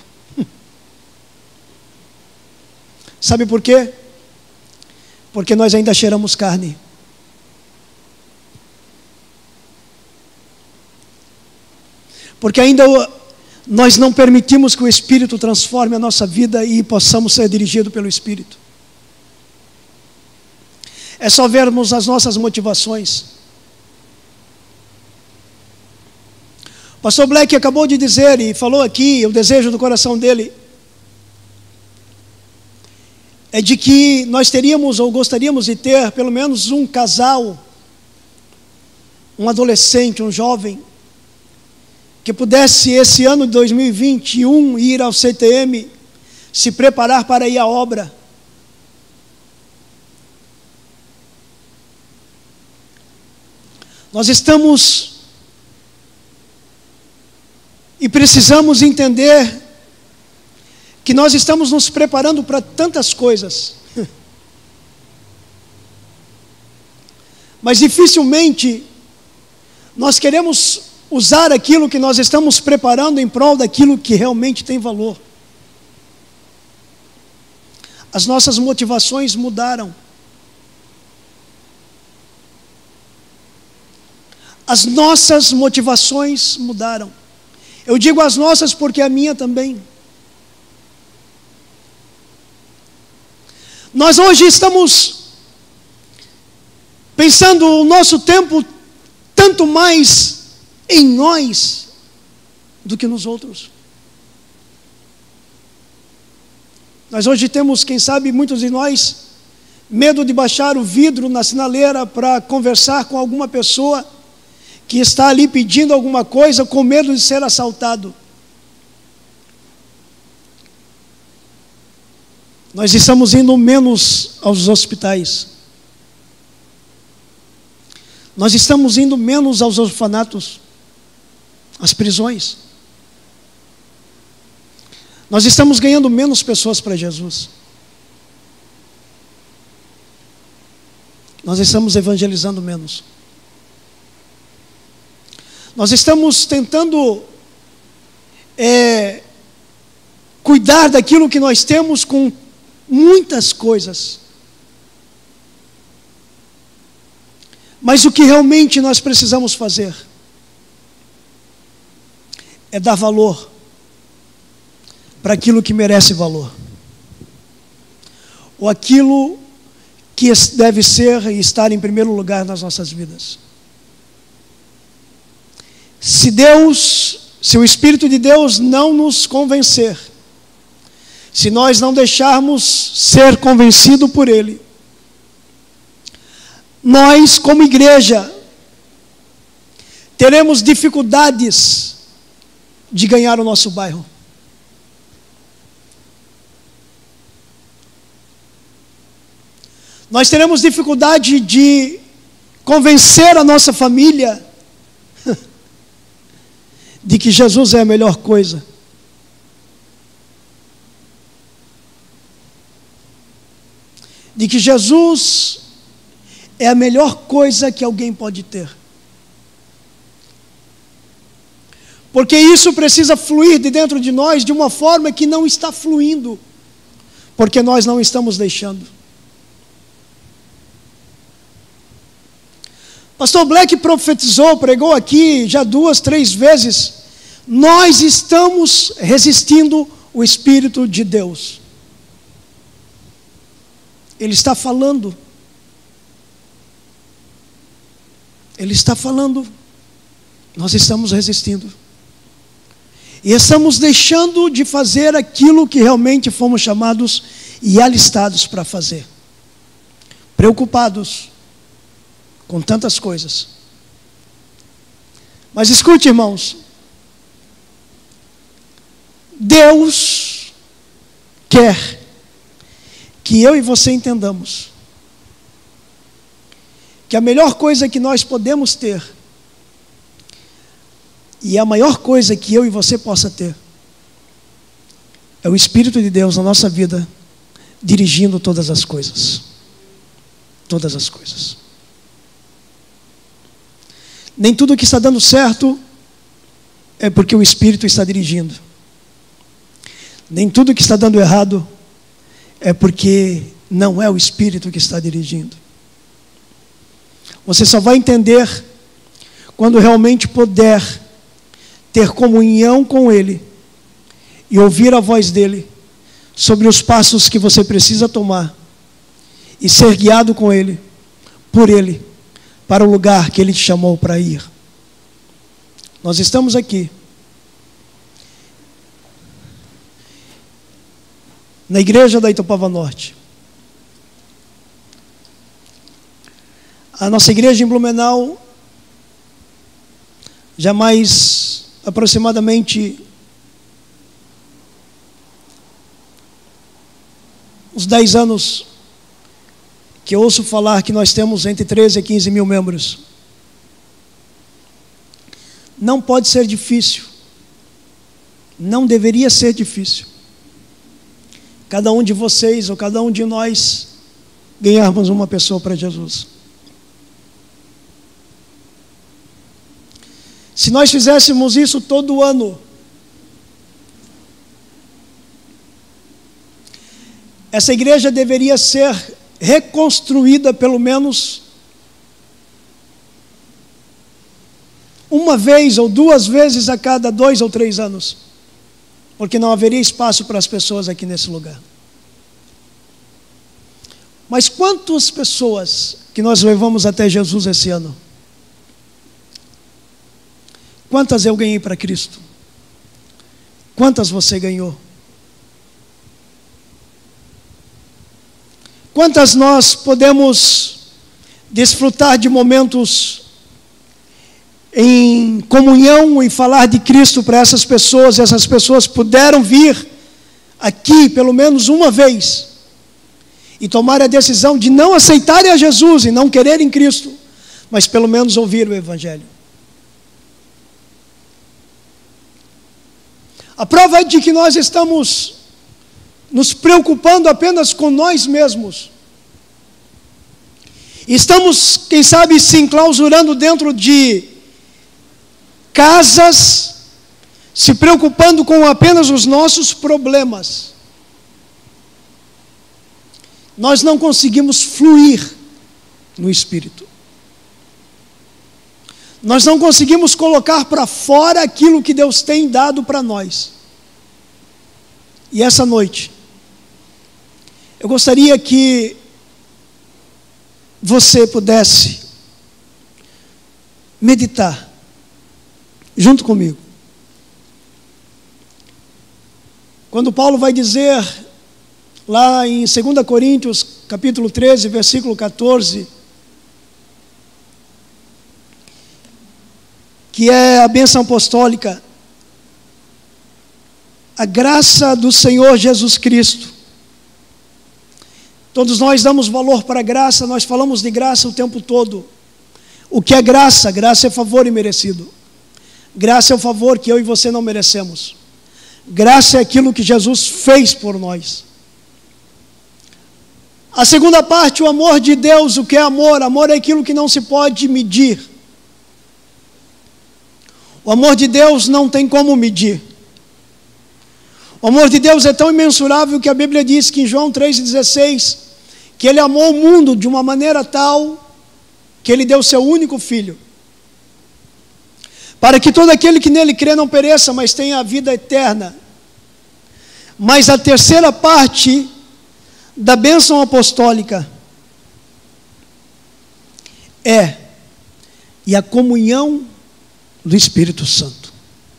Sabe por quê? Porque nós ainda cheiramos carne. Porque ainda nós não permitimos que o Espírito transforme a nossa vida e possamos ser dirigidos pelo Espírito. É só vermos as nossas motivações. O pastor Black acabou de dizer e falou aqui, o desejo do coração dele é de que nós teríamos ou gostaríamos de ter pelo menos um casal, um adolescente, um jovem, que pudesse esse ano de 2021 ir ao CTM, se preparar para ir à obra. Nós estamos e precisamos entender que nós estamos nos preparando para tantas coisas, mas dificilmente nós queremos usar aquilo que nós estamos preparando em prol daquilo que realmente tem valor. As nossas motivações mudaram. As nossas motivações mudaram. Eu digo as nossas porque a minha também. Nós hoje estamos pensando o nosso tempo tanto mais em nós do que nos outros. Nós hoje temos, quem sabe, muitos de nós, medo de baixar o vidro na sinaleira para conversar com alguma pessoa que está ali pedindo alguma coisa, com medo de ser assaltado. Nós estamos indo menos aos hospitais. Nós estamos indo menos aos orfanatos, às prisões. Nós estamos ganhando menos pessoas para Jesus. Nós estamos evangelizando menos. Nós estamos tentando cuidar cuidar daquilo que nós temos com muitas coisas. Mas o que realmente nós precisamos fazer é dar valor para aquilo que merece valor, ou aquilo que deve ser e estar em primeiro lugar nas nossas vidas. Se o Espírito de Deus não nos convencer, se nós não deixarmos ser convencidos por Ele, nós, como igreja, teremos dificuldades de ganhar o nosso bairro. Nós teremos dificuldade de convencer a nossa família de que Jesus é a melhor coisa. De que Jesus é a melhor coisa que alguém pode ter. Porque isso precisa fluir de dentro de nós de uma forma que não está fluindo, porque nós não estamos deixando. Pastor Black profetizou, pregou aqui já 2, 3 vezes. Nós estamos resistindo o Espírito de Deus. Ele está falando. Ele está falando. Nós estamos resistindo. E estamos deixando de fazer aquilo que realmente fomos chamados e alistados para fazer. Preocupados com tantas coisas. Mas escute, irmãos, Deus quer que eu e você entendamos que a melhor coisa que nós podemos ter, e a maior coisa que eu e você possa ter, é o Espírito de Deus na nossa vida, dirigindo todas as coisas. Todas as coisas. Nem tudo que está dando certo é porque o Espírito está dirigindo. Nem tudo que está dando errado é porque não é o Espírito que está dirigindo. Você só vai entender quando realmente puder ter comunhão com Ele e ouvir a voz dEle sobre os passos que você precisa tomar e ser guiado com Ele, por Ele, para o lugar que Ele te chamou para ir. Nós estamos aqui na igreja da Itopava Norte. A nossa igreja em Blumenau, já mais aproximadamente uns 10 anos que eu ouço falar que nós temos entre 13 e 15 mil membros. Não pode ser difícil. Não deveria ser difícil. Cada um de vocês, ou cada um de nós, ganharmos uma pessoa para Jesus. Se nós fizéssemos isso todo ano, essa igreja deveria ser reconstruída pelo menos uma vez ou 2 vezes a cada 2 ou 3 anos, porque não haveria espaço para as pessoas aqui nesse lugar. Mas quantas pessoas que nós levamos até Jesus esse ano? Quantas eu ganhei para Cristo? Quantas você ganhou? Quantas nós podemos desfrutar de momentos em comunhão e falar de Cristo para essas pessoas, e essas pessoas puderam vir aqui pelo menos uma vez e tomar a decisão de não aceitarem a Jesus e não quererem Cristo, mas pelo menos ouvir o Evangelho. A prova é de que nós estamos nos preocupando apenas com nós mesmos. Estamos, quem sabe, se enclausurando dentro de casas, se preocupando com apenas os nossos problemas, nós não conseguimos fluir no Espírito. Nós não conseguimos colocar para fora aquilo que Deus tem dado para nós. E essa noite, eu gostaria que você pudesse meditar junto comigo. Quando Paulo vai dizer lá em 2 Coríntios, capítulo 13, versículo 14, que é a bênção apostólica, a graça do Senhor Jesus Cristo. Todos nós damos valor para a graça, nós falamos de graça o tempo todo. O que é graça? Graça é favor imerecido. Graça é o favor que eu e você não merecemos. Graça é aquilo que Jesus fez por nós. A segunda parte, o amor de Deus. O que é amor? Amor é aquilo que não se pode medir. O amor de Deus não tem como medir. O amor de Deus é tão imensurável que a Bíblia diz que em João 3,16, que Ele amou o mundo de uma maneira tal que Ele deu seu único Filho, para que todo aquele que nele crê não pereça, mas tenha a vida eterna. Mas a terceira parte da bênção apostólica e a comunhão do Espírito Santo.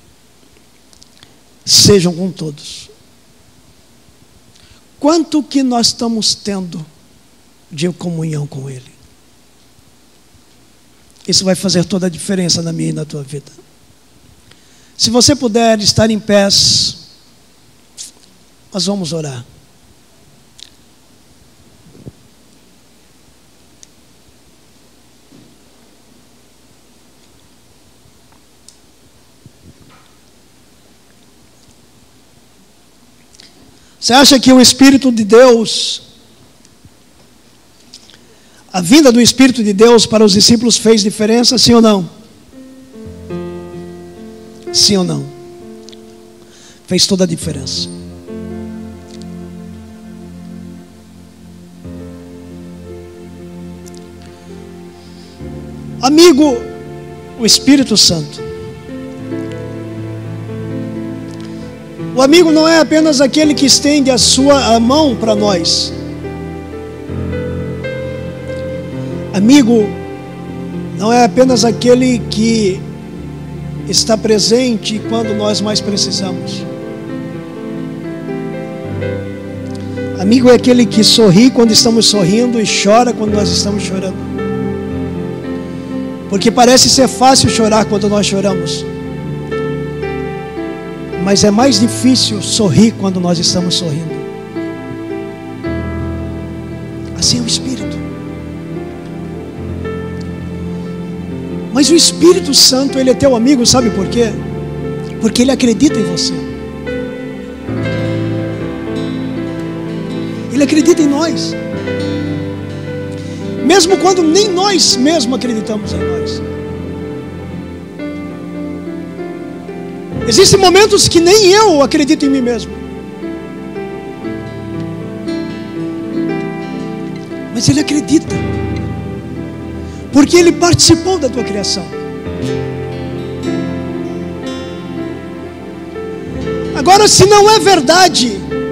Sejam com todos. Quanto que nós estamos tendo de comunhão com Ele? Isso vai fazer toda a diferença na minha e na tua vida. Se você puder estar em pés, nós vamos orar. Você acha que o Espírito de Deus, a vinda do Espírito de Deus para os discípulos fez diferença, sim ou não? Sim ou não? Fez toda a diferença. Amigo, o Espírito Santo. O amigo não é apenas aquele que estende a mão para nós. Amigo não é apenas aquele que está presente quando nós mais precisamos. Amigo é aquele que sorri quando estamos sorrindo e chora quando nós estamos chorando. Porque parece ser fácil chorar quando nós choramos, mas é mais difícil sorrir quando nós estamos sorrindo. Assim é o Espírito. Mas o Espírito Santo, Ele é teu amigo, sabe por quê? Porque Ele acredita em você. Ele acredita em nós. Mesmo quando nem nós mesmos acreditamos em nós. Existem momentos que nem eu acredito em mim mesmo. Mas Ele acredita. Porque Ele participou da tua criação. Agora, se não é verdade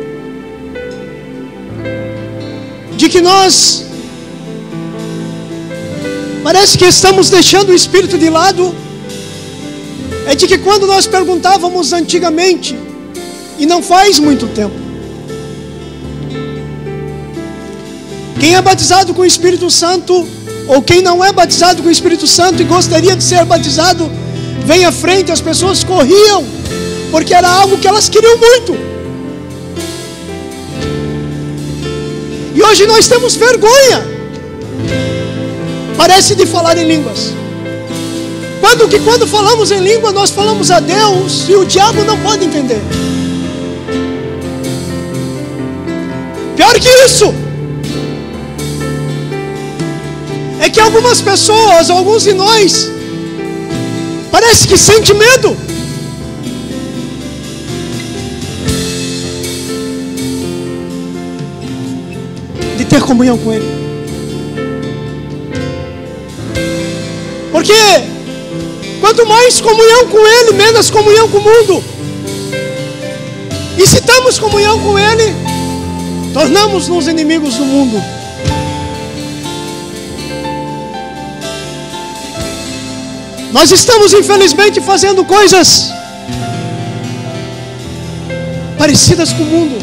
de que nós parece que estamos deixando o Espírito de lado, é de que quando nós perguntávamos antigamente, e não faz muito tempo, quem é batizado com o Espírito Santo, ou quem não é batizado com o Espírito Santo e gostaria de ser batizado, vem à frente, as pessoas corriam, porque era algo que elas queriam muito. E hoje nós temos vergonha, parece, de falar em línguas. Quando falamos em língua, nós falamos a Deus e o diabo não pode entender. Pior que isso é que algumas pessoas, alguns de nós, parece que sente medo. ter comunhão com Ele. Porque quanto mais comunhão com Ele, menos comunhão com o mundo. E se temos comunhão com Ele, tornamos-nos inimigos do mundo. Nós estamos, infelizmente, fazendo coisas parecidas com o mundo,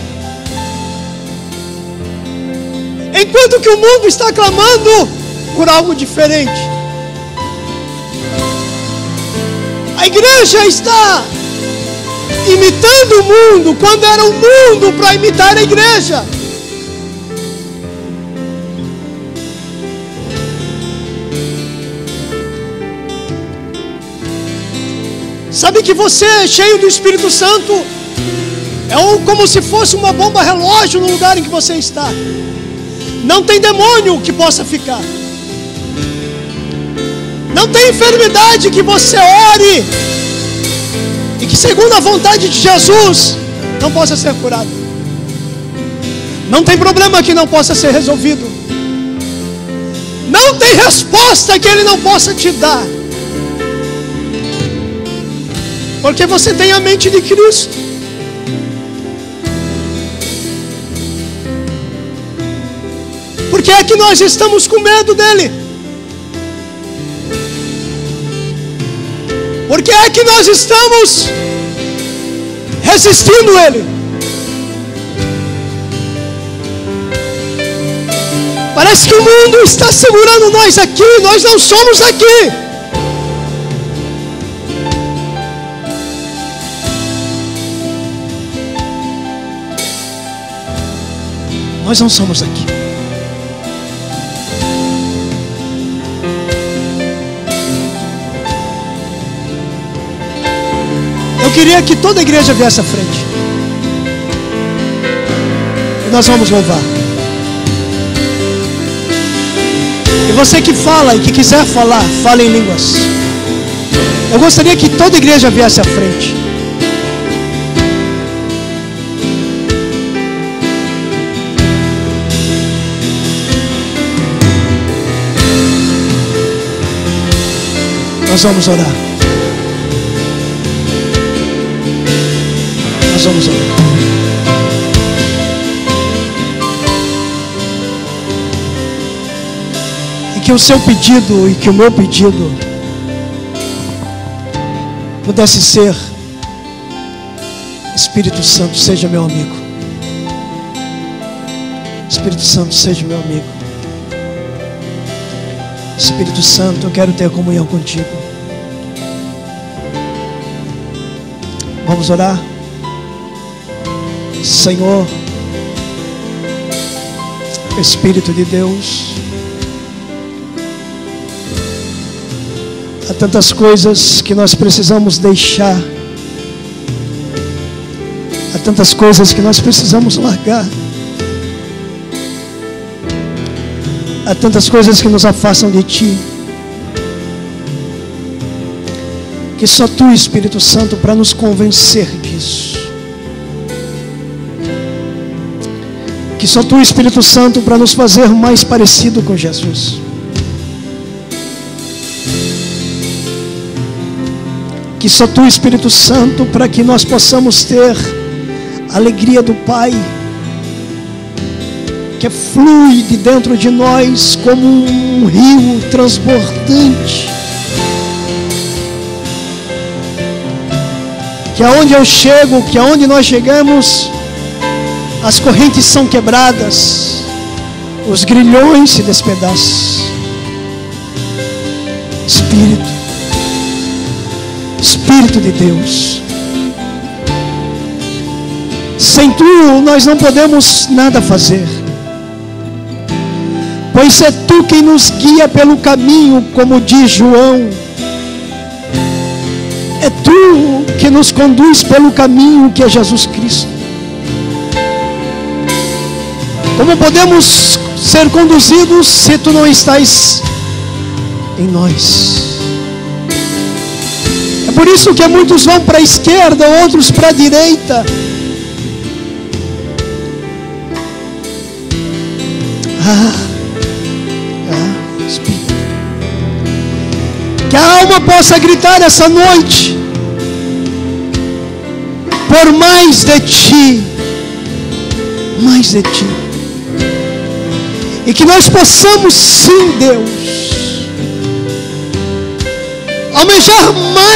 enquanto que o mundo está clamando por algo diferente. A igreja está imitando o mundo, quando era o mundo para imitar a igreja. Sabe que você, cheio do Espírito Santo, é como se fosse uma bomba relógio no lugar em que você está. Não tem demônio que possa ficar. Não tem enfermidade que você ore e que, segundo a vontade de Jesus, não possa ser curado. Não tem problema que não possa ser resolvido. Não tem resposta que Ele não possa te dar. Porque você tem a mente de Cristo. Por que é que nós estamos com medo dele? Por que é que nós estamos resistindo a ele? Parece que o mundo está segurando nós aqui, nós não somos aqui. Nós não somos aqui. Eu queria que toda a igreja viesse à frente. E nós vamos louvar. E você que fala e que quiser falar, fale em línguas. Eu gostaria que toda a igreja viesse à frente. Nós vamos orar. Nós vamos orar. E que o seu pedido e que o meu pedido pudesse ser: Espírito Santo, seja meu amigo. Espírito Santo, seja meu amigo. Espírito Santo, eu quero ter comunhão contigo. Vamos orar. Senhor, Espírito de Deus, há tantas coisas que nós precisamos deixar, há tantas coisas que nós precisamos largar, há tantas coisas que nos afastam de Ti, que só Tu, Espírito Santo, para nos convencer disso, que só Tu, Espírito Santo, para nos fazer mais parecido com Jesus, que só Tu, Espírito Santo, para que nós possamos ter a alegria do Pai, que flui de dentro de nós como um rio transbordante, que aonde eu chego, que aonde nós chegamos, as correntes são quebradas, os grilhões se despedaçam. Espírito de Deus, sem Tu nós não podemos nada fazer, pois é Tu quem nos guia pelo caminho, como diz João. É Tu que nos conduz pelo caminho que é Jesus Cristo. Como podemos ser conduzidos se Tu não estás em nós? É por isso que muitos vão para a esquerda, outros para a direita. Espírito. Que a alma possa gritar essa noite por mais de Ti, mais de Ti. E que nós possamos, sim, Deus, almejar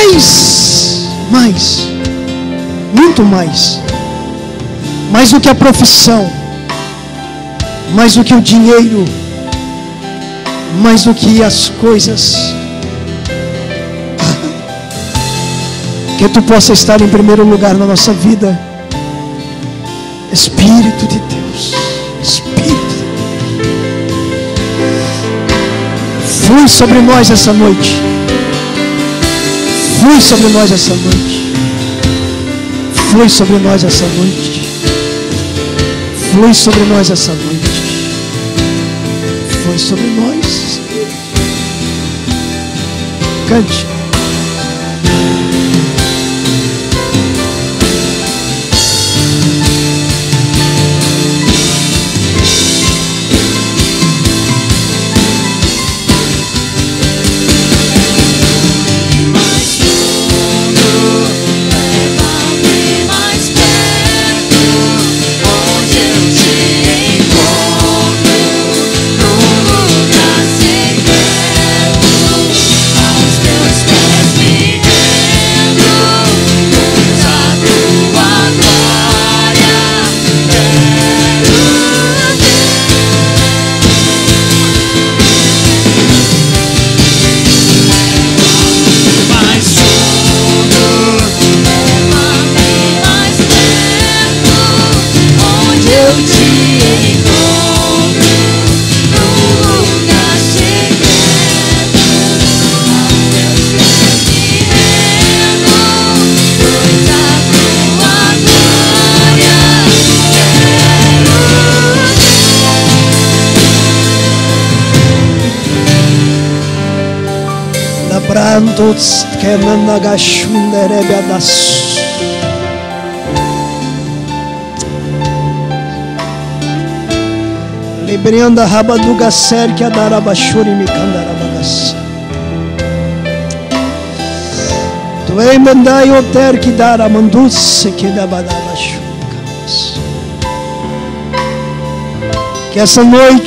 mais, muito mais do que a profissão, mais do que o dinheiro, mais do que as coisas. Que Tu possa estar em primeiro lugar na nossa vida. Espírito de Deus, Espírito de Deus, flui sobre nós essa noite. Flui sobre nós essa noite. Flui sobre nós essa noite. Flui sobre nós essa noite. Flui sobre nós. Cante. Brantos que managashunderebeadas. Librianda rabaduga ser que adarabashuri mikandarabagas. Tu ei mandai o ter que daramandus que dabadabashukas. Que essa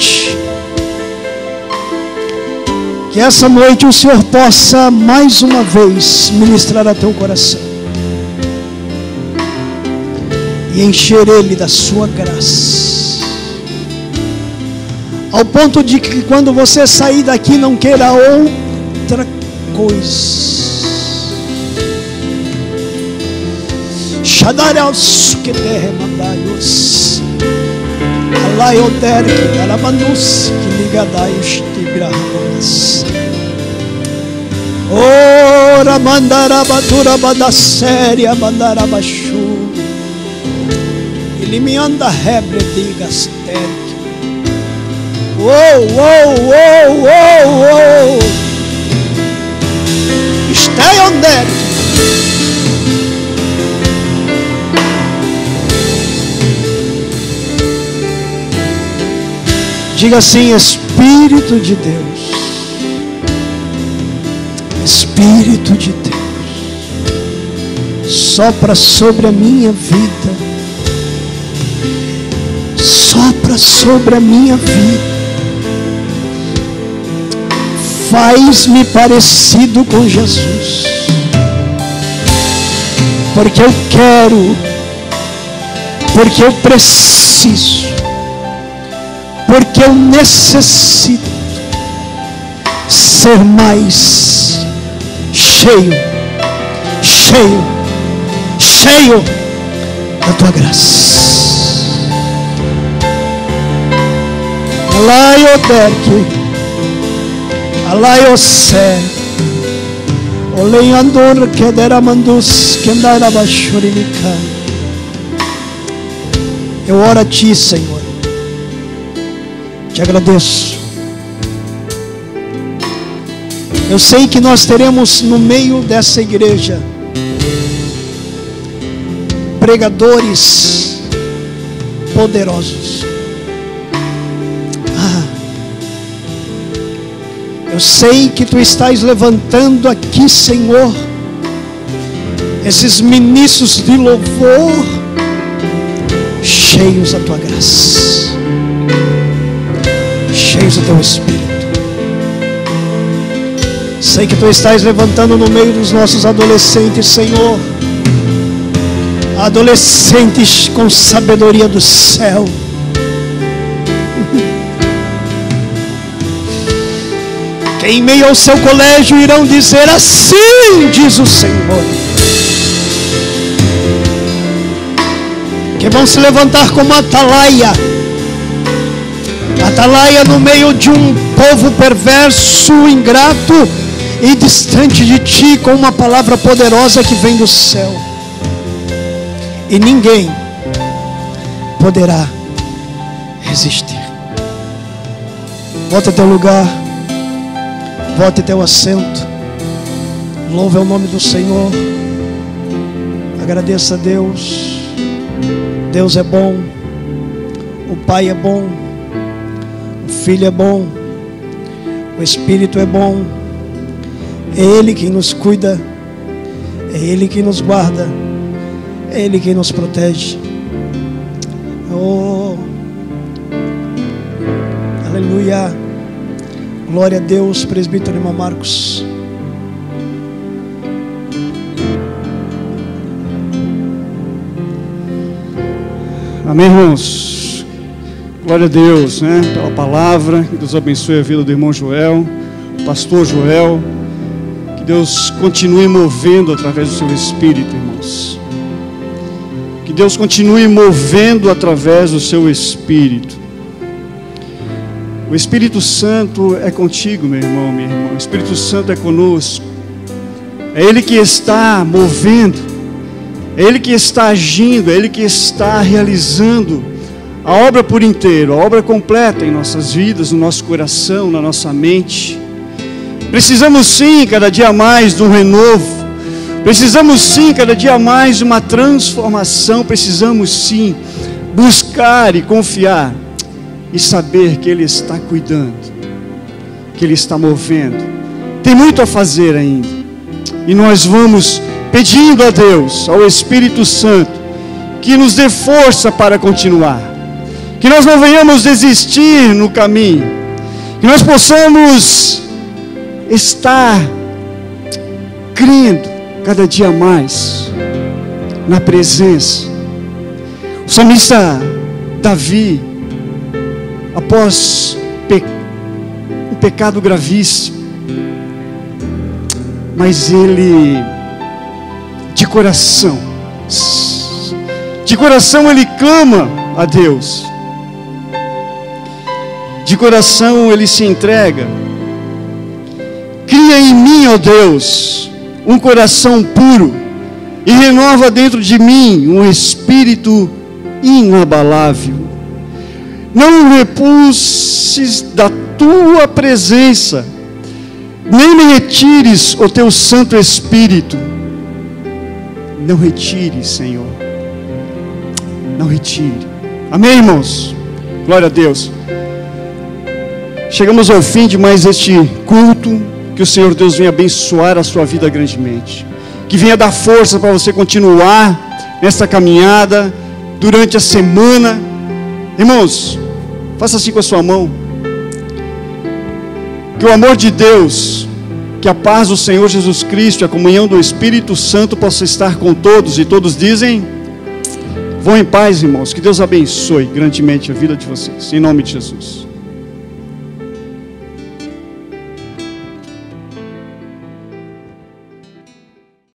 noite o Senhor possa mais uma vez ministrar a teu coração e encher ele da sua graça, ao ponto de que quando você sair daqui não queira outra coisa. Shadaraus que derramandaios, alaioder que darabandus que ligadaios tibrahamas. Ora mandarabadura badasséria mandarabashu. Ele me anda rebre digas terque. Stay on there. Diga assim: Espírito de Deus, Espírito de Deus, sopra sobre a minha vida, sopra sobre a minha vida, faz-me parecido com Jesus, porque eu quero, porque eu preciso, porque eu necessito ser mais cheio da tua graça. Alaioderque, alaiosé, oleiandor que deramandus que andarabashurimica. Eu oro a ti, Senhor. Te agradeço. Eu sei que nós teremos no meio dessa igreja pregadores poderosos. Eu sei que Tu estás levantando aqui, Senhor, esses ministros de louvor, cheios da Tua graça, cheios do Teu Espírito. Sei que Tu estás levantando no meio dos nossos adolescentes, Senhor, adolescentes com sabedoria do céu, que em meio ao seu colégio irão dizer: assim diz o Senhor. Que vão se levantar como atalaia, atalaia no meio de um povo perverso, ingrato e distante de Ti, com uma palavra poderosa que vem do céu. E ninguém poderá resistir. Volta ao teu lugar, volte ao teu assento, louve o nome do Senhor, agradeça a Deus. Deus é bom, o Pai é bom, o Filho é bom, o Espírito é bom. É Ele quem nos cuida, é Ele quem nos guarda, é Ele quem nos protege. Oh, aleluia, glória a Deus. Presbítero irmão Marcos. Amém, irmãos. Glória a Deus, né, pela palavra. Que Deus abençoe a vida do irmão Joel, pastor Joel. Que Deus continue movendo através do seu Espírito, irmãos. Que Deus continue movendo através do seu Espírito. O Espírito Santo é contigo, meu irmão, minha irmã. O Espírito Santo é conosco. É Ele que está movendo, é Ele que está agindo, é Ele que está realizando a obra por inteiro, a obra completa em nossas vidas, no nosso coração, na nossa mente. Precisamos sim, cada dia mais, de um renovo. Precisamos sim, cada dia mais, de uma transformação. Precisamos sim, buscar e confiar e saber que Ele está cuidando, que Ele está movendo. Tem muito a fazer ainda. E nós vamos pedindo a Deus, ao Espírito Santo, que nos dê força para continuar. Que nós não venhamos desistir no caminho. Que nós possamos estar crendo cada dia mais na presença. O salmista Davi, após um pecado gravíssimo, mas ele de coração ele clama a Deus, de coração ele se entrega. Cria em mim, ó Deus, um coração puro e renova dentro de mim um espírito inabalável. Não repulses da tua presença, nem me retires o teu Santo Espírito. Não retire, Senhor, não retire. Amém, irmãos? Glória a Deus. Chegamos ao fim de mais este culto. Que o Senhor Deus venha abençoar a sua vida grandemente. Que venha dar força para você continuar nessa caminhada durante a semana. Irmãos, faça assim com a sua mão. Que o amor de Deus, que a paz do Senhor Jesus Cristo e a comunhão do Espírito Santo possa estar com todos. E todos dizem: vão em paz, irmãos. Que Deus abençoe grandemente a vida de vocês. Em nome de Jesus.